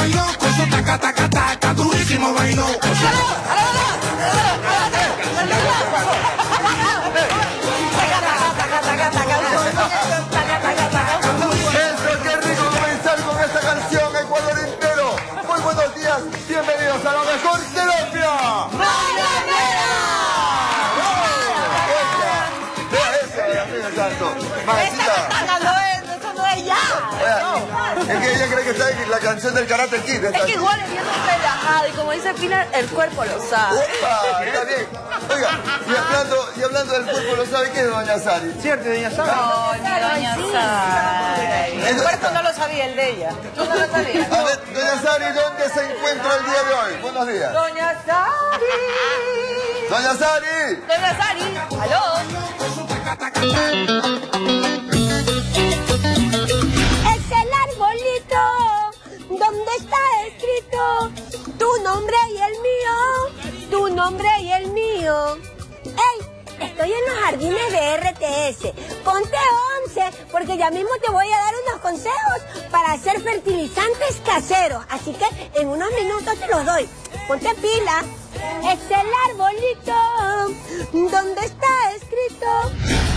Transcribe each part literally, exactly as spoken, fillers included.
bailó, con su taca, taca, taca, durísimo bailó. Eso, qué rico comenzar con esta canción, Ecuador entero. Muy buenos días, bienvenidos a la mejor terapia. ¡Mañanera! Es que ella cree que está en la canción del Karate Kid. Es que igual es bien relajado y como dice Pina, el cuerpo lo sabe. Opa, está bien. Oiga, y hablando, y hablando del cuerpo lo sabe, ¿qué es doña Sari? ¿Cierto, doña Sari? No, mi doña Sari. El cuerpo no lo sabía, el de ella. ¿Tú no lo sabías? A ver, doña Sari, ¿dónde se encuentra el día de hoy? Buenos días. Doña Sari. Doña Sari. Doña Sari. Aló. Es el arbolito donde está escrito tu nombre y el mío, tu nombre y el mío. ¡Ey! Estoy en los jardines de R T S. Ponte once, porque ya mismo te voy a dar unos consejos para hacer fertilizantes caseros. Así que en unos minutos te los doy. Ponte pila. Es el arbolito donde está escrito.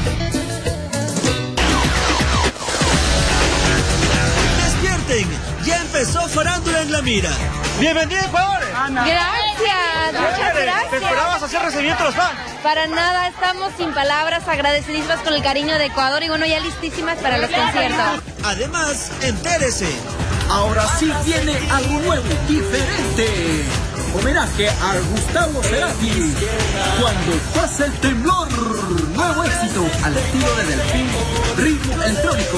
Ya empezó Farándula en la Mira. Bienvenido, Ecuador. Ana. Gracias, muchas gracias. ¿Te esperabas hacer recibimiento a los fans? Para nada, estamos sin palabras, agradecidísimas con el cariño de Ecuador y bueno, ya listísimas para los conciertos. Además, entérese. Ahora sí viene algo nuevo, diferente. Homenaje a Gustavo Cerati. Cuando pasa el temblor. Nuevo éxito al estilo de Delfín. Ritmo electrónico.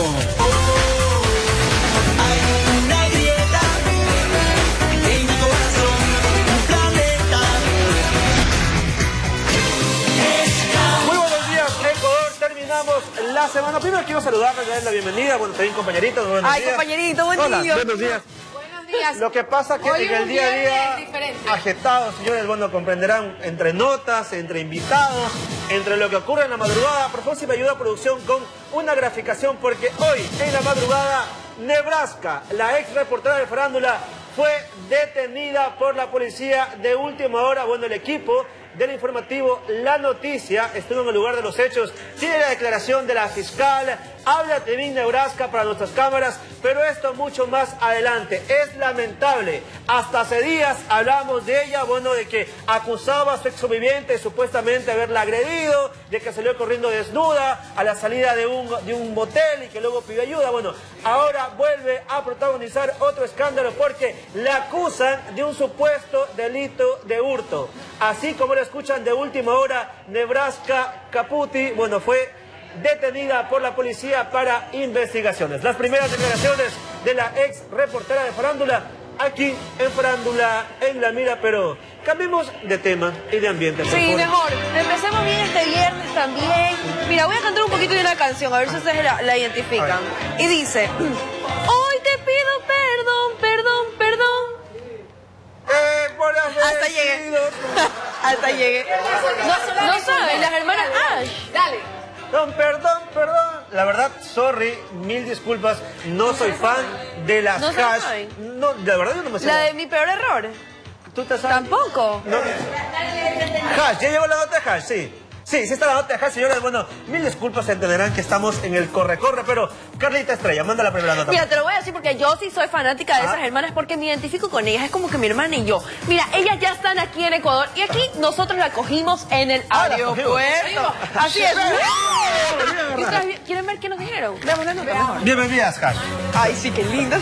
La semana. Primero quiero saludarles, darles la bienvenida. Bueno, también compañeritos, buenos Ay, días. compañerito, buen Hola, día. buenos días. Buenos días. Lo que pasa que Hoy en el un día a día, diferente. agitado, señores, bueno, comprenderán, entre notas, entre invitados, entre lo que ocurre en la madrugada. Por favor, si me ayuda a producción con una graficación, porque hoy, en la madrugada, Nebraska, la ex reportera de Farándula, fue detenida por la policía de última hora. Bueno, el equipo del informativo La Noticia estuvo en el lugar de los hechos. Tiene la declaración de la fiscal, habla de Team Nebraska para nuestras cámaras, pero esto mucho más adelante. Es lamentable. Hasta hace días hablamos de ella, bueno, de que acusaba a su exviviente supuestamente haberla agredido, de que salió corriendo desnuda a la salida de un, de un motel y que luego pidió ayuda. Bueno, ahora vuelve a protagonizar otro escándalo porque la acusan de un supuesto delito de hurto. Así como lo escuchan de última hora, Nebraska Caputi, bueno, fue detenida por la policía para investigaciones. Las primeras declaraciones de la ex reportera de Farándula, aquí en Farándula en la Mira, pero cambiemos de tema y de ambiente. Por Sí, favor. mejor. Empecemos bien este viernes también. Mira, voy a cantar un poquito de una canción, a ver si ustedes la, la identifican. Y dice, hoy te pido perdón, perdón, perdón. Eh, por haber Hasta llegué. sido- Hasta llegué. No, no saben, las hermanas Ash. Dale. Perdón, perdón, perdón. La verdad, sorry, mil disculpas. No soy fan de las ¿No se hash. saben? No, la verdad yo no me sé. La de mi peor error. ¿Tú te sabes? Tampoco. No. Hash, ya llegó la nota de hash, sí. Sí, sí está la nota de hash, señores. Bueno, mil disculpas, entenderán que estamos en el corre-corre, pero Carlita Estrella, manda la primera nota. Mira, te lo voy a decir porque yo sí soy fanática de Ah. esas hermanas porque me identifico con ellas. Es como que mi hermana y yo. Mira, ellas ya están aquí en Ecuador y aquí nosotros la cogimos en el Ah, la aeropuerto. Así es. Bien, ¿Y ustedes quieren ver qué nos dijeron? Veamos la nota mejor. Bienvenidas, hash. Ay, sí, qué lindas.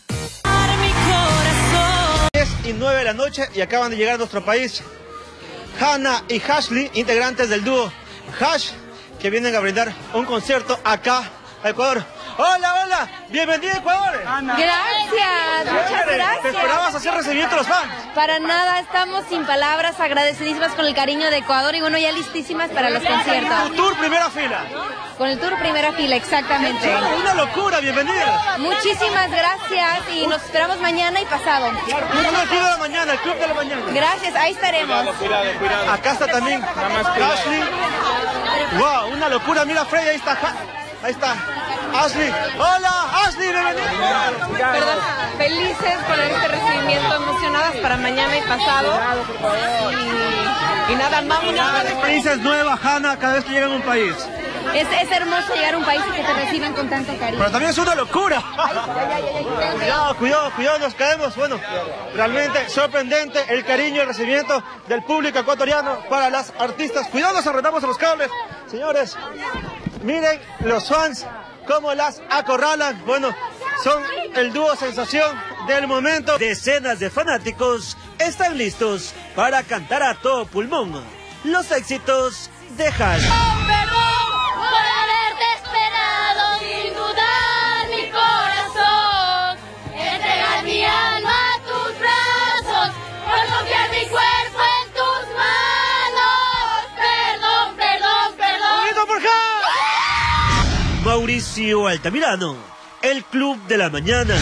diez y nueve de la noche y acaban de llegar a nuestro país Hannah y Ashley, integrantes del dúo Hash, que vienen a brindar un concierto acá a Ecuador. Hola, hola, bienvenido a Ecuador. Gracias, muchas Chévere. gracias. ¿Te esperabas hacer recibimiento a los fans? Para nada, estamos sin palabras, agradecidísimas con el cariño de Ecuador y bueno, ya listísimas para los conciertos. Tu tour primera fila. Con el tour primera fila, exactamente. Una locura, bienvenida. Muchísimas gracias y nos esperamos mañana y pasado. El club de la mañana, el club de la mañana. Gracias, ahí estaremos. Acá está también Ashley. Wow, una locura, mira Freddy, ahí está. Ahí está. Ashley. Hola, Ashley, bienvenida. Perdón. felices por este recibimiento, emocionadas para mañana y pasado. Y, y nada, vamos. Cada experiencia es nueva, Hanna, cada vez que llegan a un país. Es, es hermoso llegar a un país y que te reciban con tanto cariño. Pero también es una locura. Ay, ay, ay, ay, ay. Cuidado, cuidado, cuidado, nos caemos. Bueno, realmente sorprendente el cariño y el recibimiento del público ecuatoriano para las artistas. Cuidado, nos arrendamos a los cables. Señores, miren los fans cómo las acorralan. Bueno, son el dúo sensación del momento. Decenas de fanáticos están listos para cantar a todo pulmón los éxitos de Hash. Oh, perdón por haberte esperado, sin dudar mi corazón, entregar mi alma a tus brazos, por confiar mi cuerpo en tus manos. Perdón, perdón, perdón. ¡Bonito por Hash! Mauricio Altamirano, el Club de la Mañana.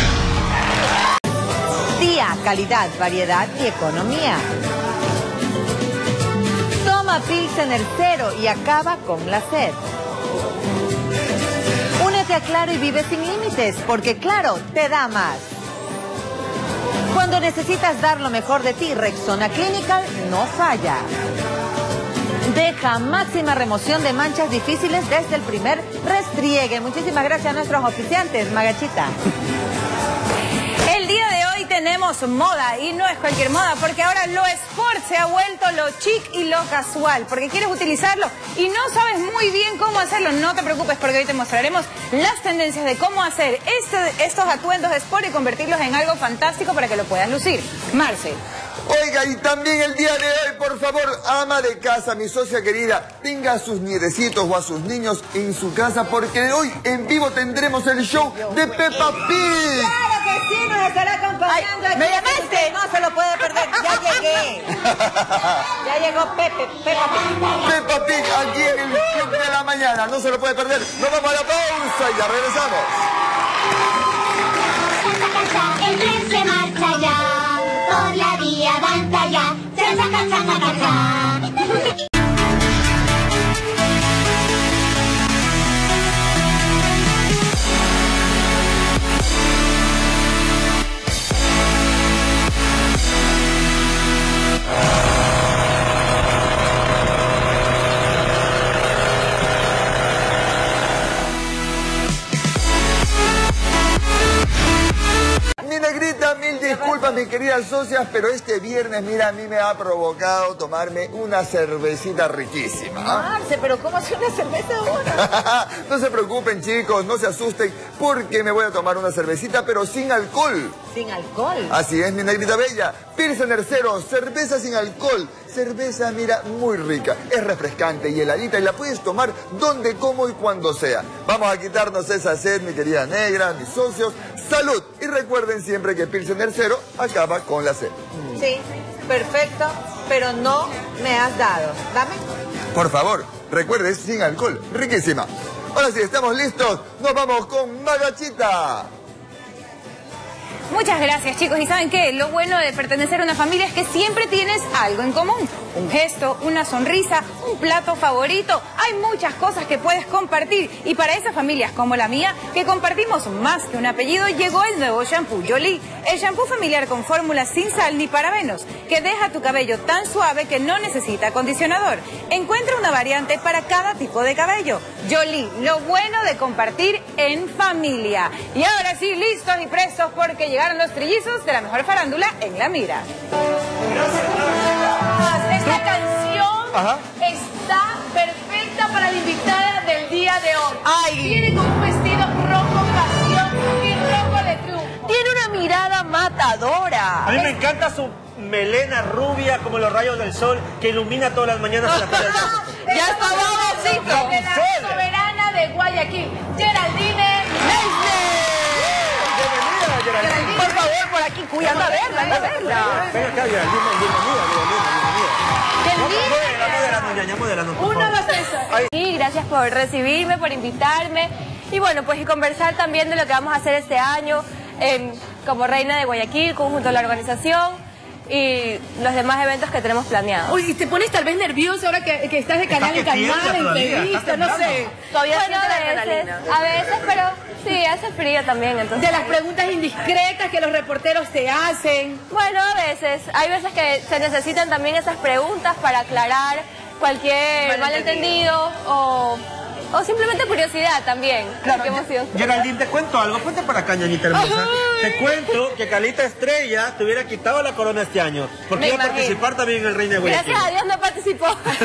Día, calidad, variedad y economía. Toma Pilsener Cero y acaba con la sed. Únete a Claro y vive sin límites, porque Claro te da más. Cuando necesitas dar lo mejor de ti, Rexona Clinical no falla. Deja máxima remoción de manchas difíciles desde el primer restriegue. Muchísimas gracias a nuestros oficiantes, Magachita. El día de hoy tenemos moda y no es cualquier moda, porque ahora lo sport se ha vuelto lo chic y lo casual, porque quieres utilizarlo y no sabes muy bien cómo hacerlo. No te preocupes, porque hoy te mostraremos las tendencias de cómo hacer este, estos atuendos sport y convertirlos en algo fantástico para que lo puedas lucir. Marce. Oiga, y también el día de hoy, por favor, ama de casa, mi socia querida, tenga a sus nietecitos o a sus niños en su casa, porque hoy en vivo tendremos el show de Peppa Pig. ¡Claro que sí! Nos estará acompañando. Ay, ¿me llamaste? No se lo puede perder. Ya llegué. Ya llegó Pepe, Peppa Pig. Peppa Pig aquí en el Club de la Mañana. No se lo puede perder. Nos vamos a la pausa y ya regresamos. El tren se marcha ya, por la vía danza ya, cha cha cha cha cha cha. Mi negrita, mil disculpas, mis queridas socias, pero este viernes, mira, a mí me ha provocado tomarme una cervecita riquísima. Marce, pero ¿cómo hace una cerveza ahora? No se preocupen, chicos, no se asusten, porque me voy a tomar una cervecita, pero sin alcohol. ¿Sin alcohol? Así es, mi negrita bella. Pilsener Cero, cerveza sin alcohol. Cerveza, mira, muy rica. Es refrescante y heladita y la puedes tomar donde, como y cuando sea. Vamos a quitarnos esa sed, mi querida negra, mis socios. ¡Salud! Y recuerden siempre que Pilsener Cero acaba con la sed. Sí, perfecto, pero no me has dado. Dame. Por favor, recuerden, sin alcohol. Riquísima. Ahora sí, estamos listos. Nos vamos con Magachita. Muchas gracias, chicos. ¿Y saben qué? Lo bueno de pertenecer a una familia es que siempre tienes algo en común. Un gesto, una sonrisa, un plato favorito. Hay muchas cosas que puedes compartir. Y para esas familias como la mía, que compartimos más que un apellido, llegó el nuevo shampoo Jolie. El shampoo familiar con fórmula sin sal ni parabenos, que deja tu cabello tan suave que no necesita acondicionador. Encuentra una variante para cada tipo de cabello. Jolie, lo bueno de compartir en familia. Y ahora sí, listos y prestos porque llegaron los trillizos de la mejor farándula en La Mira. Esta canción Ajá. está perfecta para la invitada del día de hoy. Ay. Viene con un vestido rojo pasión y rojo de triunfo. Tiene una mirada matadora. A mí me encanta su melena rubia como los rayos del sol que ilumina todas las mañanas en la playa. Ya está babosito. De la soberana de Guayaquil, Geraldine Meisner. Bienvenida, Geraldine. Por favor, por aquí, cuida, anda a verla, anda a verla. Venga acá, Geraldine, bienvenida, bienvenida, bienvenida. Modela, modela, modela. Uno, dos, tres. Sí, gracias por recibirme, por invitarme. Y bueno, pues y conversar también de lo que vamos a hacer este año eh, como reina de Guayaquil, junto a la organización. y los demás eventos que tenemos planeados. Uy, ¿y te pones tal vez nervioso ahora que, que estás de canal en canal, entrevista, no sé? Todavía bueno, a veces, a veces, pero sí, hace frío también, entonces. De las preguntas indiscretas que los reporteros te hacen. Bueno, a veces, hay veces que se necesitan también esas preguntas para aclarar cualquier malentendido, malentendido o... O simplemente curiosidad también. Claro, qué emoción. Geraldine, te cuento algo. Ponte para acá, ñañita hermosa. Te cuento que Carlita Estrella te hubiera quitado la corona este año. Porque Me iba imagino. a participar también en el Reina de Guayaquil. Gracias a Dios no participó.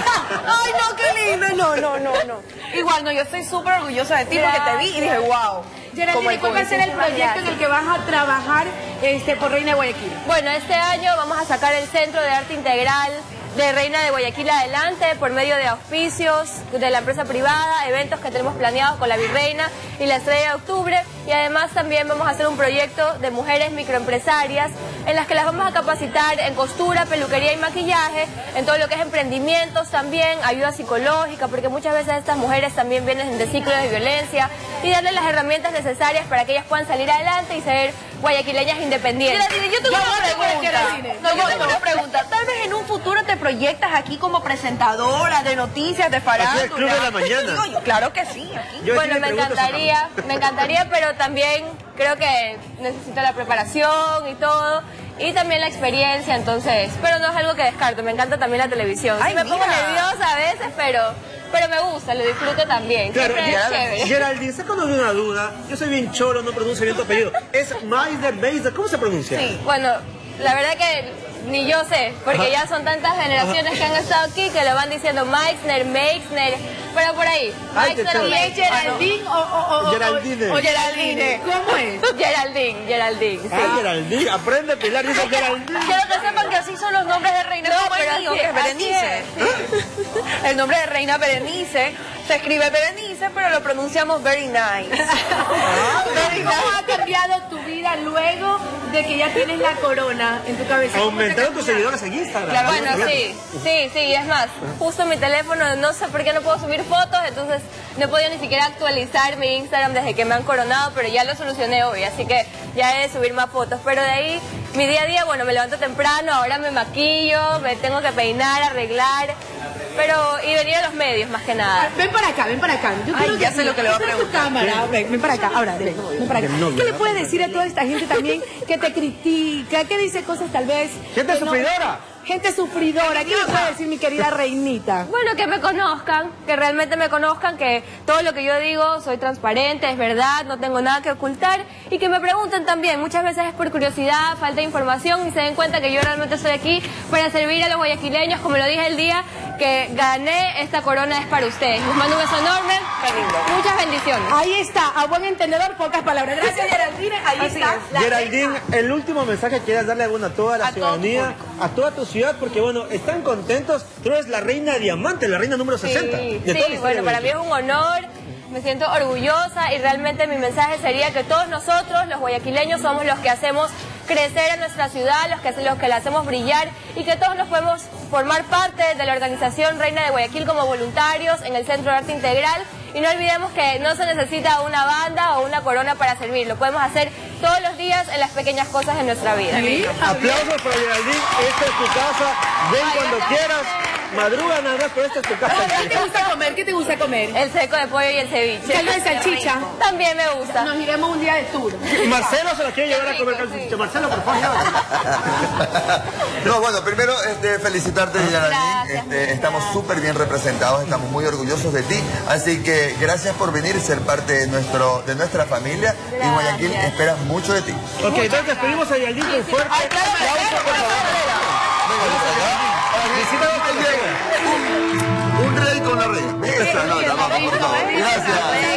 Ay, no, qué lindo. No, no, no, no. Igual, no, yo estoy súper orgullosa de ti porque te vi y dije, wow. Geraldine, ¿cuál va a ser el proyecto en el que vas a trabajar este, por Reina de Guayaquil? Bueno, este año vamos a sacar el Centro de Arte Integral de Reina de Guayaquil adelante por medio de auspicios de la empresa privada, eventos que tenemos planeados con la Virreina y la Estrella de Octubre, y además también vamos a hacer un proyecto de mujeres microempresarias en las que las vamos a capacitar en costura, peluquería y maquillaje, en todo lo que es emprendimientos también, ayuda psicológica, porque muchas veces estas mujeres también vienen de ciclos de violencia, y darles las herramientas necesarias para que ellas puedan salir adelante y ser guayaquileñas independientes. Geraldine, yo tengo una pregunta. No, yo tengo una pregunta. Tal vez en un futuro te proyectas aquí como presentadora de noticias, de farándula. Aquí el Club de la Mañana. Digo yo, claro que sí. Aquí. Yo Bueno, sí me pregunto encantaría, me encantaría, pero también creo que necesito la preparación y todo, y también la experiencia, entonces, pero no es algo que descarto, me encanta también la televisión. Sí, Ay, me pongo mira. nerviosa a veces, pero, pero me gusta, lo disfruto también. Claro, Siempre es chévere. Geraldine, sácanos de una duda. Yo soy bien choro, no pronuncio bien tu apellido. ¿Es Meiser, Meiser? ¿Cómo se pronuncia? Sí, bueno, la verdad que ni yo sé, porque ya son tantas generaciones que han estado aquí que lo van diciendo Meixner, Meixner, pero por ahí. Ay, te Meixner o tengo. Meixner. ¿Geraldine o, o, o, Geraldine. o Geraldine? ¿Cómo es? Geraldine, Geraldine, sí. Ah, Geraldine. Aprende, Pilar, dice Geraldine. Quiero que sepan que así son los nombres de Reina, No, como pero el mío, así que es es, Berenice. así El nombre de Reina Berenice se escribe Berenice, pero lo pronunciamos very nice. ¿Cómo ha cambiado tu vida luego de que ya tienes la corona en tu cabeza? ¿Cómo te Aumentaron tus cambió? seguidores en Instagram. Claro, bueno, sí, sí, sí, es más, justo mi teléfono, no sé por qué no puedo subir fotos, entonces no he podido ni siquiera actualizar mi Instagram desde que me han coronado, pero ya lo solucioné hoy, así que ya he de subir más fotos. Pero de ahí, mi día a día, bueno, me levanto temprano, ahora me maquillo, me tengo que peinar, arreglar, pero, y venir a los medios más que nada. Ven para acá, ven para acá. Yo Ay, creo ya que sé lo que le va a esta es tu preguntar. cámara. Ven, ven para acá. Ahora, ven, ven para acá. ¿Qué le puedes decir a toda esta gente también que te critica, que dice cosas tal vez... Gente que no- sufridora. Gente sufridora. ¿Qué le puede decir mi querida reinita? Bueno, que me conozcan, que realmente me conozcan, que todo lo que yo digo soy transparente, es verdad, no tengo nada que ocultar, y que me pregunten también, muchas veces es por curiosidad, falta de información, y se den cuenta que yo realmente estoy aquí para servir a los guayaquileños, como lo dije el día que gané esta corona, es para ustedes. Les mando un beso enorme, muchas bendiciones. Ahí está, a buen entendedor, pocas palabras. Gracias, Geraldine. Ahí Así está. es. la Geraldine, el último mensaje que quieras darle bueno, a toda la A todo tu ciudadanía, a toda tu ciudad, porque bueno, están contentos. Tú eres la reina diamante, la reina número sesenta. Sí, de toda la sí, historia bueno, de para mí es un honor, me siento orgullosa y realmente mi mensaje sería que todos nosotros, los guayaquileños, somos los que hacemos crecer a nuestra ciudad, los que, los que la hacemos brillar, y que todos nos podemos formar parte de la organización Reina de Guayaquil como voluntarios en el Centro de Arte Integral. Y no olvidemos que no se necesita una banda o una corona para servir, lo podemos hacer todos los días en las pequeñas cosas de nuestra vida. Sí, Aplausos para Geraldine, esta es tu casa, ven Ay, cuando gracias. quieras, madruga nada más, pero esta es tu casa. ¿Qué te gusta comer? ¿Qué te gusta comer? El seco de pollo y el ceviche. Caldo de salchicha. También me gusta. Nos iremos un día de tour. Marcelo se la quiere llevar a comer rico, calciche. sí. Marcelo, por favor, llévate. No, bueno, primero este, felicitarte, Geraldine. Gracias, Este, estamos súper bien representados, estamos muy orgullosos de ti. Así que gracias por venir y ser parte de, nuestro, de nuestra familia. Y Guayaquil Gracias. espera mucho de ti. Ok, entonces despedimos a Geraldine con fuerte aplauso, por favor. Visita a Un, un rey con la reina. Esa nota, vamos, por favor. Gracias.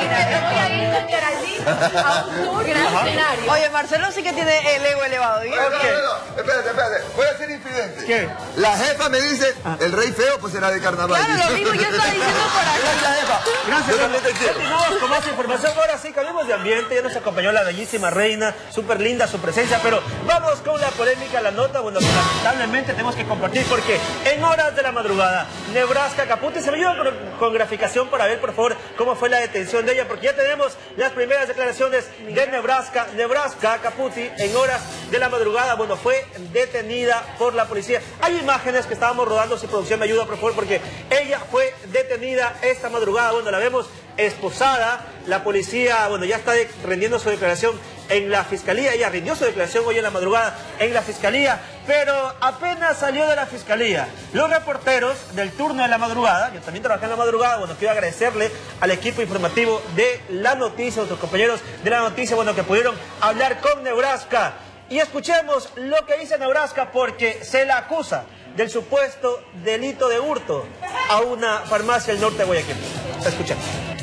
Oye, Marcelo sí que tiene el ego elevado. ¿sí? No, no, no, no, espérate, espérate. Voy a ser infidente. ¿Qué? La jefa me dice, el rey feo pues será de carnaval. Claro, lo mismo yo estaba diciendo por acá. Gracias, jefa. Gracias, Yo también te quiero. continuamos con más información. Ahora sí, cambiemos de ambiente. Ya nos acompañó la bellísima reina, súper linda su presencia, pero vamos con la polémica, la nota, bueno, que lamentablemente tenemos que compartir porque en horas de la madrugada, Nebraska Caputi, se me ayuda con, con graficación para ver, por favor, cómo fue la detención de ella, porque ya tenemos las primeras declaraciones de Nebraska, Nebraska Caputi en horas de la madrugada, bueno, fue detenida por la policía. Hay imágenes que estábamos rodando, si producción me ayuda, por favor, porque ella fue detenida esta madrugada. Bueno, la vemos esposada. La policía, bueno, ya está de, rendiendo su declaración en la fiscalía. Ella rindió su declaración hoy en la madrugada en la fiscalía, pero apenas salió de la fiscalía, los reporteros del turno de la madrugada, yo también trabajé en la madrugada, bueno, quiero agradecerle al equipo informativo de La Noticia, a nuestros compañeros de La Noticia, bueno, que pudieron hablar con Nebraska. Y escuchemos lo que dice Nebraska, porque se la acusa del supuesto delito de hurto a una farmacia del norte de Guayaquil. Escuchemos.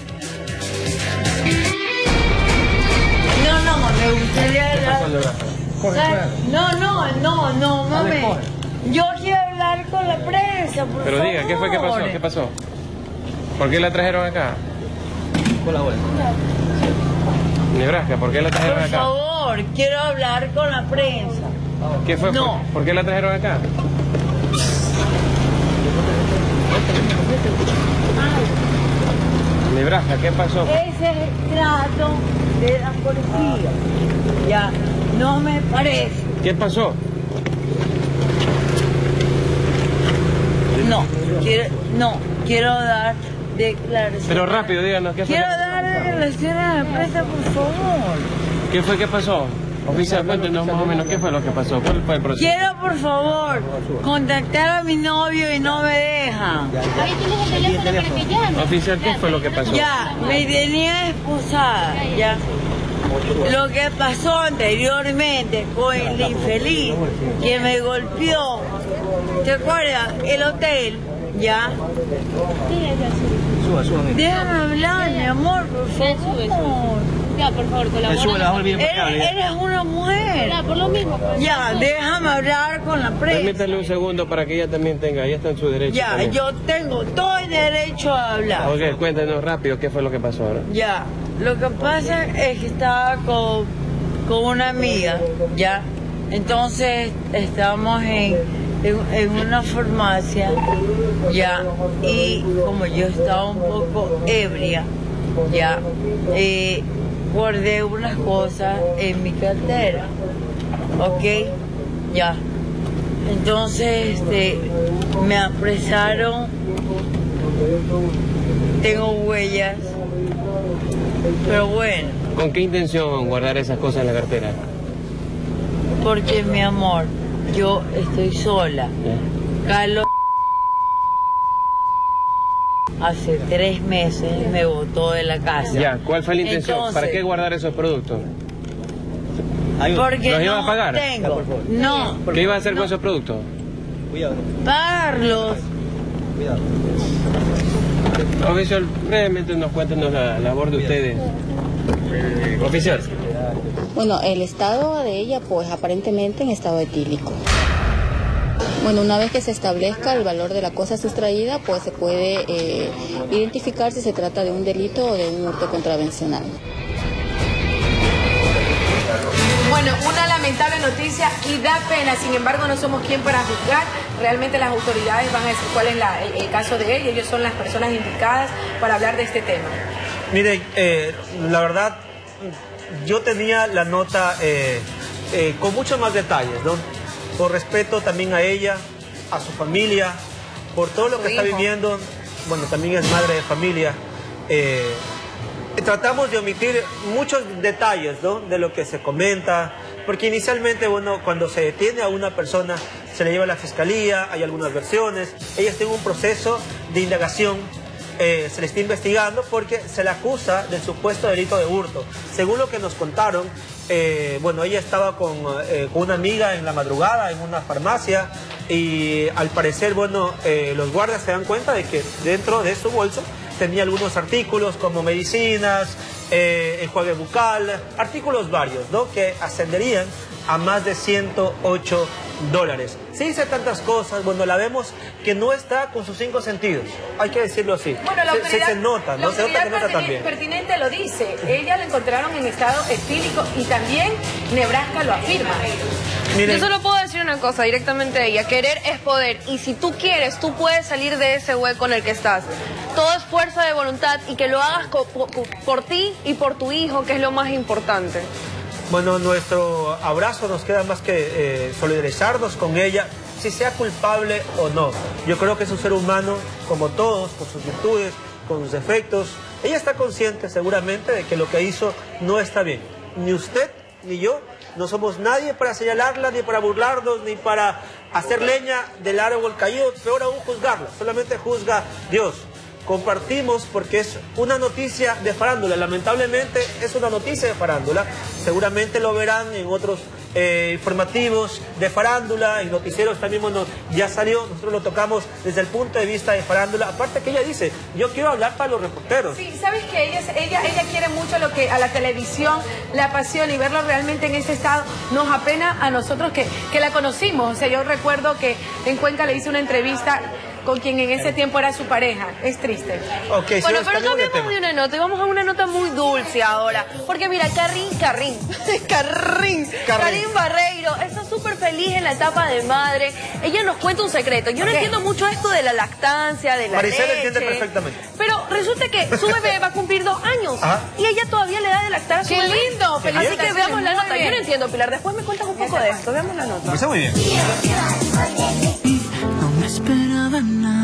No, no, me gustaría hablar. No, no, no, no, mami. Yo quiero hablar con la prensa, por Pero favor. diga, ¿qué fue? ¿Qué pasó? ¿Qué pasó? ¿Por qué la trajeron acá? Con la bolsa. Nebraska, ¿por qué la trajeron Por acá? favor, quiero hablar con la prensa. ¿Qué fue? No. ¿Por, ¿Por qué la trajeron acá? Nebraska, ¿qué pasó? Ese es el trato de la policía. Ya, no me parece. ¿Qué pasó? No, quiero, no, quiero dar declaraciones. Pero rápido, díganos, ¿qué fue? Quiero dar declaraciones a la prensa, por favor. ¿Qué fue? ¿Qué pasó? Oficial, cuéntenos más o menos qué fue lo que pasó. ¿Cuál fue el proceso? Quiero, por favor, contactar a mi novio y no me deja. Ahí tienes el teléfono para que llame. Oficial, ¿qué fue lo que pasó? Ya, me tenía esposada, ya. Lo que pasó anteriormente con el infeliz que me golpeó, ¿te acuerdas? El hotel, ya. Déjame hablar, mi amor, por favor. Ya, por favor, colabora. Eres, eres una mujer. Ya, por lo mismo. Ya, déjame hablar con la prensa. Permítale un segundo para que ella también tenga, ella está en su derecho. Ya, también. yo tengo todo el derecho a hablar. Ok, cuéntenos rápido qué fue lo que pasó ahora. Ya, lo que pasa es que estaba con, con una amiga, ya. Entonces estábamos en, en, en una farmacia, ya. Y como yo estaba un poco ebria, ya, eh, guardé unas cosas en mi cartera, ok, ya. Entonces, este, me apresaron, tengo huellas, pero bueno. ¿Con qué intención guardar esas cosas en la cartera? Porque, mi amor, yo estoy sola. Carlos hace tres meses me botó de la casa. Ya, ¿cuál fue la intención? Entonces, ¿Para qué guardar esos productos? Porque ¿Los no iba a pagar? tengo. No. ¿Qué iba a hacer con esos productos? Pagarlos. Oficial, brevemente nos cuéntenos la labor de ustedes. Oficial. Bueno, el estado de ella, pues aparentemente en estado etílico. Bueno, una vez que se establezca el valor de la cosa sustraída, pues se puede eh, identificar si se trata de un delito o de un hurto contravencional. Bueno, una lamentable noticia y da pena, sin embargo no somos quien para juzgar, realmente las autoridades van a decir cuál es la, el, el caso de ella, ellos son las personas indicadas para hablar de este tema. Mire, eh, la verdad, yo tenía la nota eh, eh, con muchos más detalles, ¿no? Por respeto también a ella, a su familia, por todo lo que está viviendo, bueno, también es madre de familia. Eh, tratamos de omitir muchos detalles, ¿no?, de lo que se comenta, porque inicialmente, bueno, cuando se detiene a una persona, se le lleva a la fiscalía, hay algunas versiones, ella está en un proceso de indagación. Eh, se le está investigando porque se le acusa del supuesto delito de hurto. Según lo que nos contaron, eh, bueno, ella estaba con, eh, con una amiga en la madrugada en una farmacia y al parecer, bueno, eh, los guardias se dan cuenta de que dentro de su bolso tenía algunos artículos como medicinas, eh, enjuague bucal, artículos varios, ¿no?, que ascenderían a más de ciento ocho dólares. Se dice tantas cosas, bueno, la vemos que no está con sus cinco sentidos, hay que decirlo así. Bueno, la se, autoridad, se, se nota, ¿no? La Se nota que nota pertinente, también. pertinente lo dice, ella la encontraron en estado etílico y también Nebraska lo afirma. Miren. Yo solo puedo decir una cosa directamente a ella, querer es poder y si tú quieres, tú puedes salir de ese hueco en el que estás. Todo es fuerza de voluntad y que lo hagas por, por, por ti y por tu hijo, que es lo más importante. Bueno, nuestro abrazo nos queda más que eh, solidarizarnos con ella, si sea culpable o no. Yo creo que es un ser humano, como todos, con sus virtudes, con sus defectos. Ella está consciente seguramente de que lo que hizo no está bien. Ni usted ni yo no somos nadie para señalarla, ni para burlarnos, ni para hacer leña del árbol caído, peor aún juzgarla. Solamente juzga Dios. Compartimos porque es una noticia de farándula, lamentablemente es una noticia de farándula, seguramente lo verán en otros eh, informativos de farándula, en noticieros también, bueno, ya salió, nosotros lo tocamos desde el punto de vista de farándula, aparte que ella dice, yo quiero hablar para los reporteros. Sí, sabes que ella, ella, ella quiere mucho lo que a la televisión le apasiona y verlo realmente en ese estado nos apena a nosotros que, que la conocimos, o sea, yo recuerdo que en Cuenca le hice una entrevista con quien en ese tiempo era su pareja. Es triste. Okay, bueno, pero cambiamos de una nota y vamos a una nota muy dulce ahora. Porque mira, Carrín, Carrín, Carrín, Carrín Barreiro está súper feliz en la etapa de madre. Ella nos cuenta un secreto. Yo no okay. entiendo mucho esto de la lactancia, de la Maricel leche. entiende perfectamente. Pero resulta que su bebé va a cumplir dos años. Ajá. Y ella todavía le da de lactar a su ¡Qué bebé. lindo! Así bien. que veamos la nota. Bien. Yo no entiendo, Pilar. Después me cuentas un poco de esto. Veamos la nota. Está muy bien. No me esperaba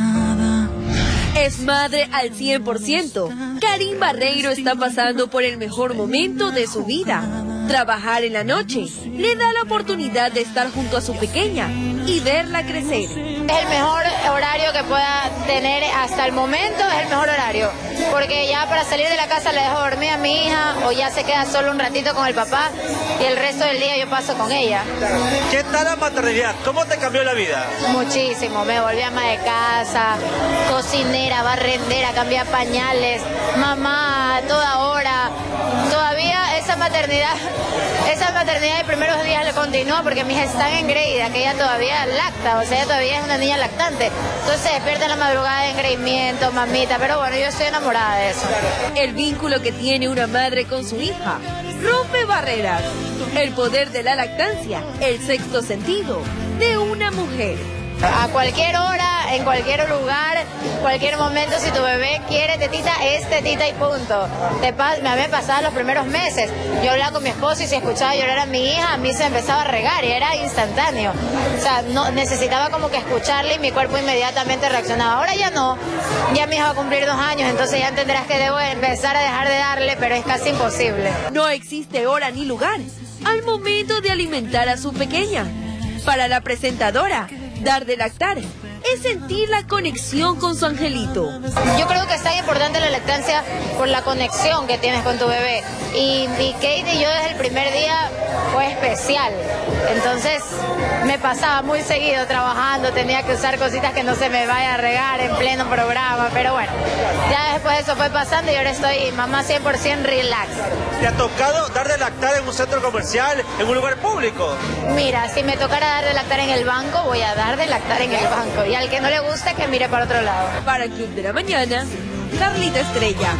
nada. Es madre al cien por ciento. Carrín Barreiro está pasando por el mejor momento de su vida. Trabajar en la noche le da la oportunidad de estar junto a su pequeña y verla crecer. Es el mejor horario que pueda tener hasta el momento, es el mejor horario. Porque ya para salir de la casa le dejo dormir a mi hija o ya se queda solo un ratito con el papá y el resto del día yo paso con ella. ¿Qué tal la maternidad? ¿Cómo te cambió la vida? Muchísimo, me volví ama de casa, cocinera, barrendera, cambié pañales, mamá a toda hora. Todavía esa maternidad, esa maternidad de primeros días le continúa porque mi hija es tan engreída que ella todavía lacta, o sea, ella todavía es una niña lactante. Entonces se despierta en la madrugada de engreimiento, mamita, pero bueno, yo estoy enamorada de eso. El vínculo que tiene una madre con su hija rompe barreras. El poder de la lactancia, el sexto sentido de una mujer. A cualquier hora, en cualquier lugar, cualquier momento, si tu bebé quiere tetita, es tetita y punto. Te pas me había pasado los primeros meses. Yo hablaba con mi esposo y si escuchaba llorar a mi hija, a mí se empezaba a regar y era instantáneo. O sea, no, necesitaba como que escucharle y mi cuerpo inmediatamente reaccionaba. Ahora ya no. Ya mi hija va a cumplir dos años, entonces ya entenderás que debo empezar a dejar de darle, pero es casi imposible. No existe hora ni lugar al momento de alimentar a su pequeña. Para la presentadora, dar de lactar es sentir la conexión con su angelito. Yo creo que es tan importante la lactancia por la conexión que tienes con tu bebé. Y, y Kate y yo desde el primer día fue especial. Entonces me pasaba muy seguido trabajando, tenía que usar cositas que no se me vaya a regar en pleno programa. Pero bueno, ya después eso fue pasando y ahora estoy mamá cien por ciento relax. ¿Te ha tocado dar de lactar en un centro comercial, en un lugar público? Mira, si me tocara dar de lactar en el banco, voy a dar de lactar en el banco. Y al que no le guste, que mire para otro lado. Para el Club de la Mañana, Carlita Estrella.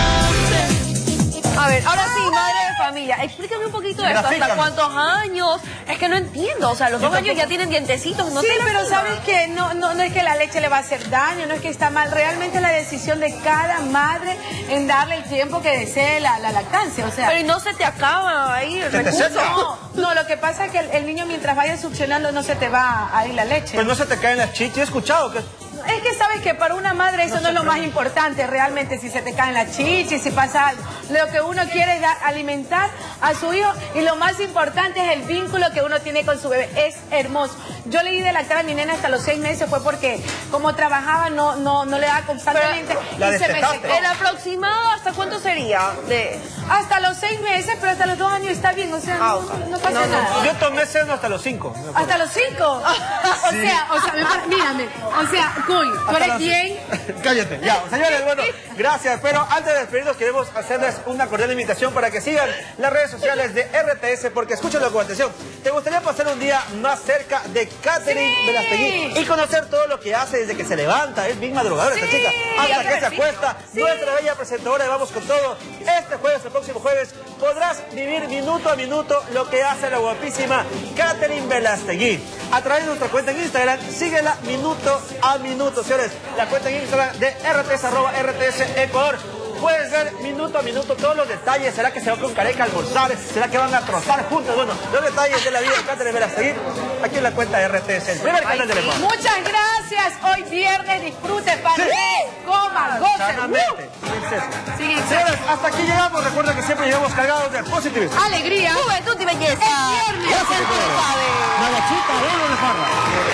A ver, ahora sí, madre de familia, explícame un poquito de esto, ¿hasta cuántos años? Es que no entiendo, o sea, los dos años ya tienen dientecitos, no Sí, te pero sabes que no, no, no es que la leche le va a hacer daño, no es que está mal, realmente es la decisión de cada madre en darle el tiempo que desee la, la lactancia, o sea. Pero y no se te acaba ahí el recurso. No, no, lo que pasa es que el, el niño mientras vaya succionando no se te va a ir la leche. Pues no se te caen las chichis, he escuchado que... Es que sabes que para una madre eso no, no es lo más importante realmente, si se te caen las chichis, si pasa algo. Lo que uno quiere es dar, alimentar a su hijo y lo más importante es el vínculo que uno tiene con su bebé. Es hermoso. Yo le di de lactar a mi nena hasta los seis meses fue porque como trabajaba no, no, no le daba constantemente pero, y se me secó. ¿El aproximado hasta cuánto sería? De... Hasta los seis meses, pero hasta los dos años está bien, o sea, ah, okay. no, no pasa no, nada. No. Yo tomé seno hasta los cinco. ¿Hasta los cinco? O sí. sea, o sea, mírame, o sea, cool, tú eres bien. Cállate, ya, señores, bueno, gracias, pero antes de despedirnos queremos hacerles una cordial invitación para que sigan las redes sociales de R T S, porque escúchenlo con atención. ¿Te gustaría pasar un día más cerca de Catherine sí. Velastegui y conocer todo lo que hace desde que se levanta? Es bien madrugadora sí. esta chica, hasta que se acuesta. Sí. Nuestra bella presentadora de Vamos con Todo. Este jueves, el próximo jueves, podrás vivir minuto a minuto lo que hace la guapísima Catherine Velastegui. A través de nuestra cuenta en Instagram, síguela minuto a minuto, señores. La cuenta en Instagram de R T S, arroba R T S Ecuador. puede ser minuto a minuto todos los detalles. ¿Será que se va con Careca a almorzar? ¿Será que van a trozar juntos? Bueno, los detalles de la vida acá te a seguir aquí en la cuenta de R T S, el primer canal de Telemón. Muchas gracias. Hoy viernes, disfrute, para Sí. coma, goce. Sanamente, Uh. sin exceso. Sin exceso. Señores, hasta aquí llegamos. Recuerda que siempre llegamos cargados de positivismo. Alegría, juventud y belleza. Es viernes, Gracias, el cuerpo sabe. Magachita, vuelvo de farra.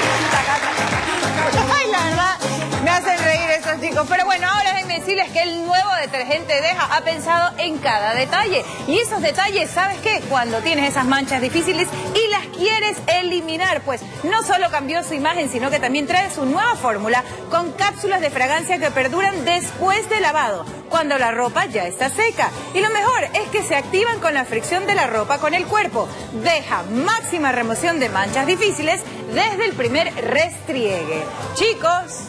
Ay, la verdad, me hacen reír esos chicos. Pero bueno, ahora déjenme decirles que el nuevo detergente Deja ha pensado en cada detalle. Y esos detalles, ¿sabes qué? Cuando tienes esas manchas difíciles y las quieres eliminar, pues no solo cambió su imagen, sino que también trae su nueva fórmula con cápsulas de fragancia que perduran después de lavado, cuando la ropa ya está seca. Y lo mejor es que se activan con la fricción de la ropa con el cuerpo. Deja máxima remoción de manchas difíciles desde el primer restriegue. Chicos.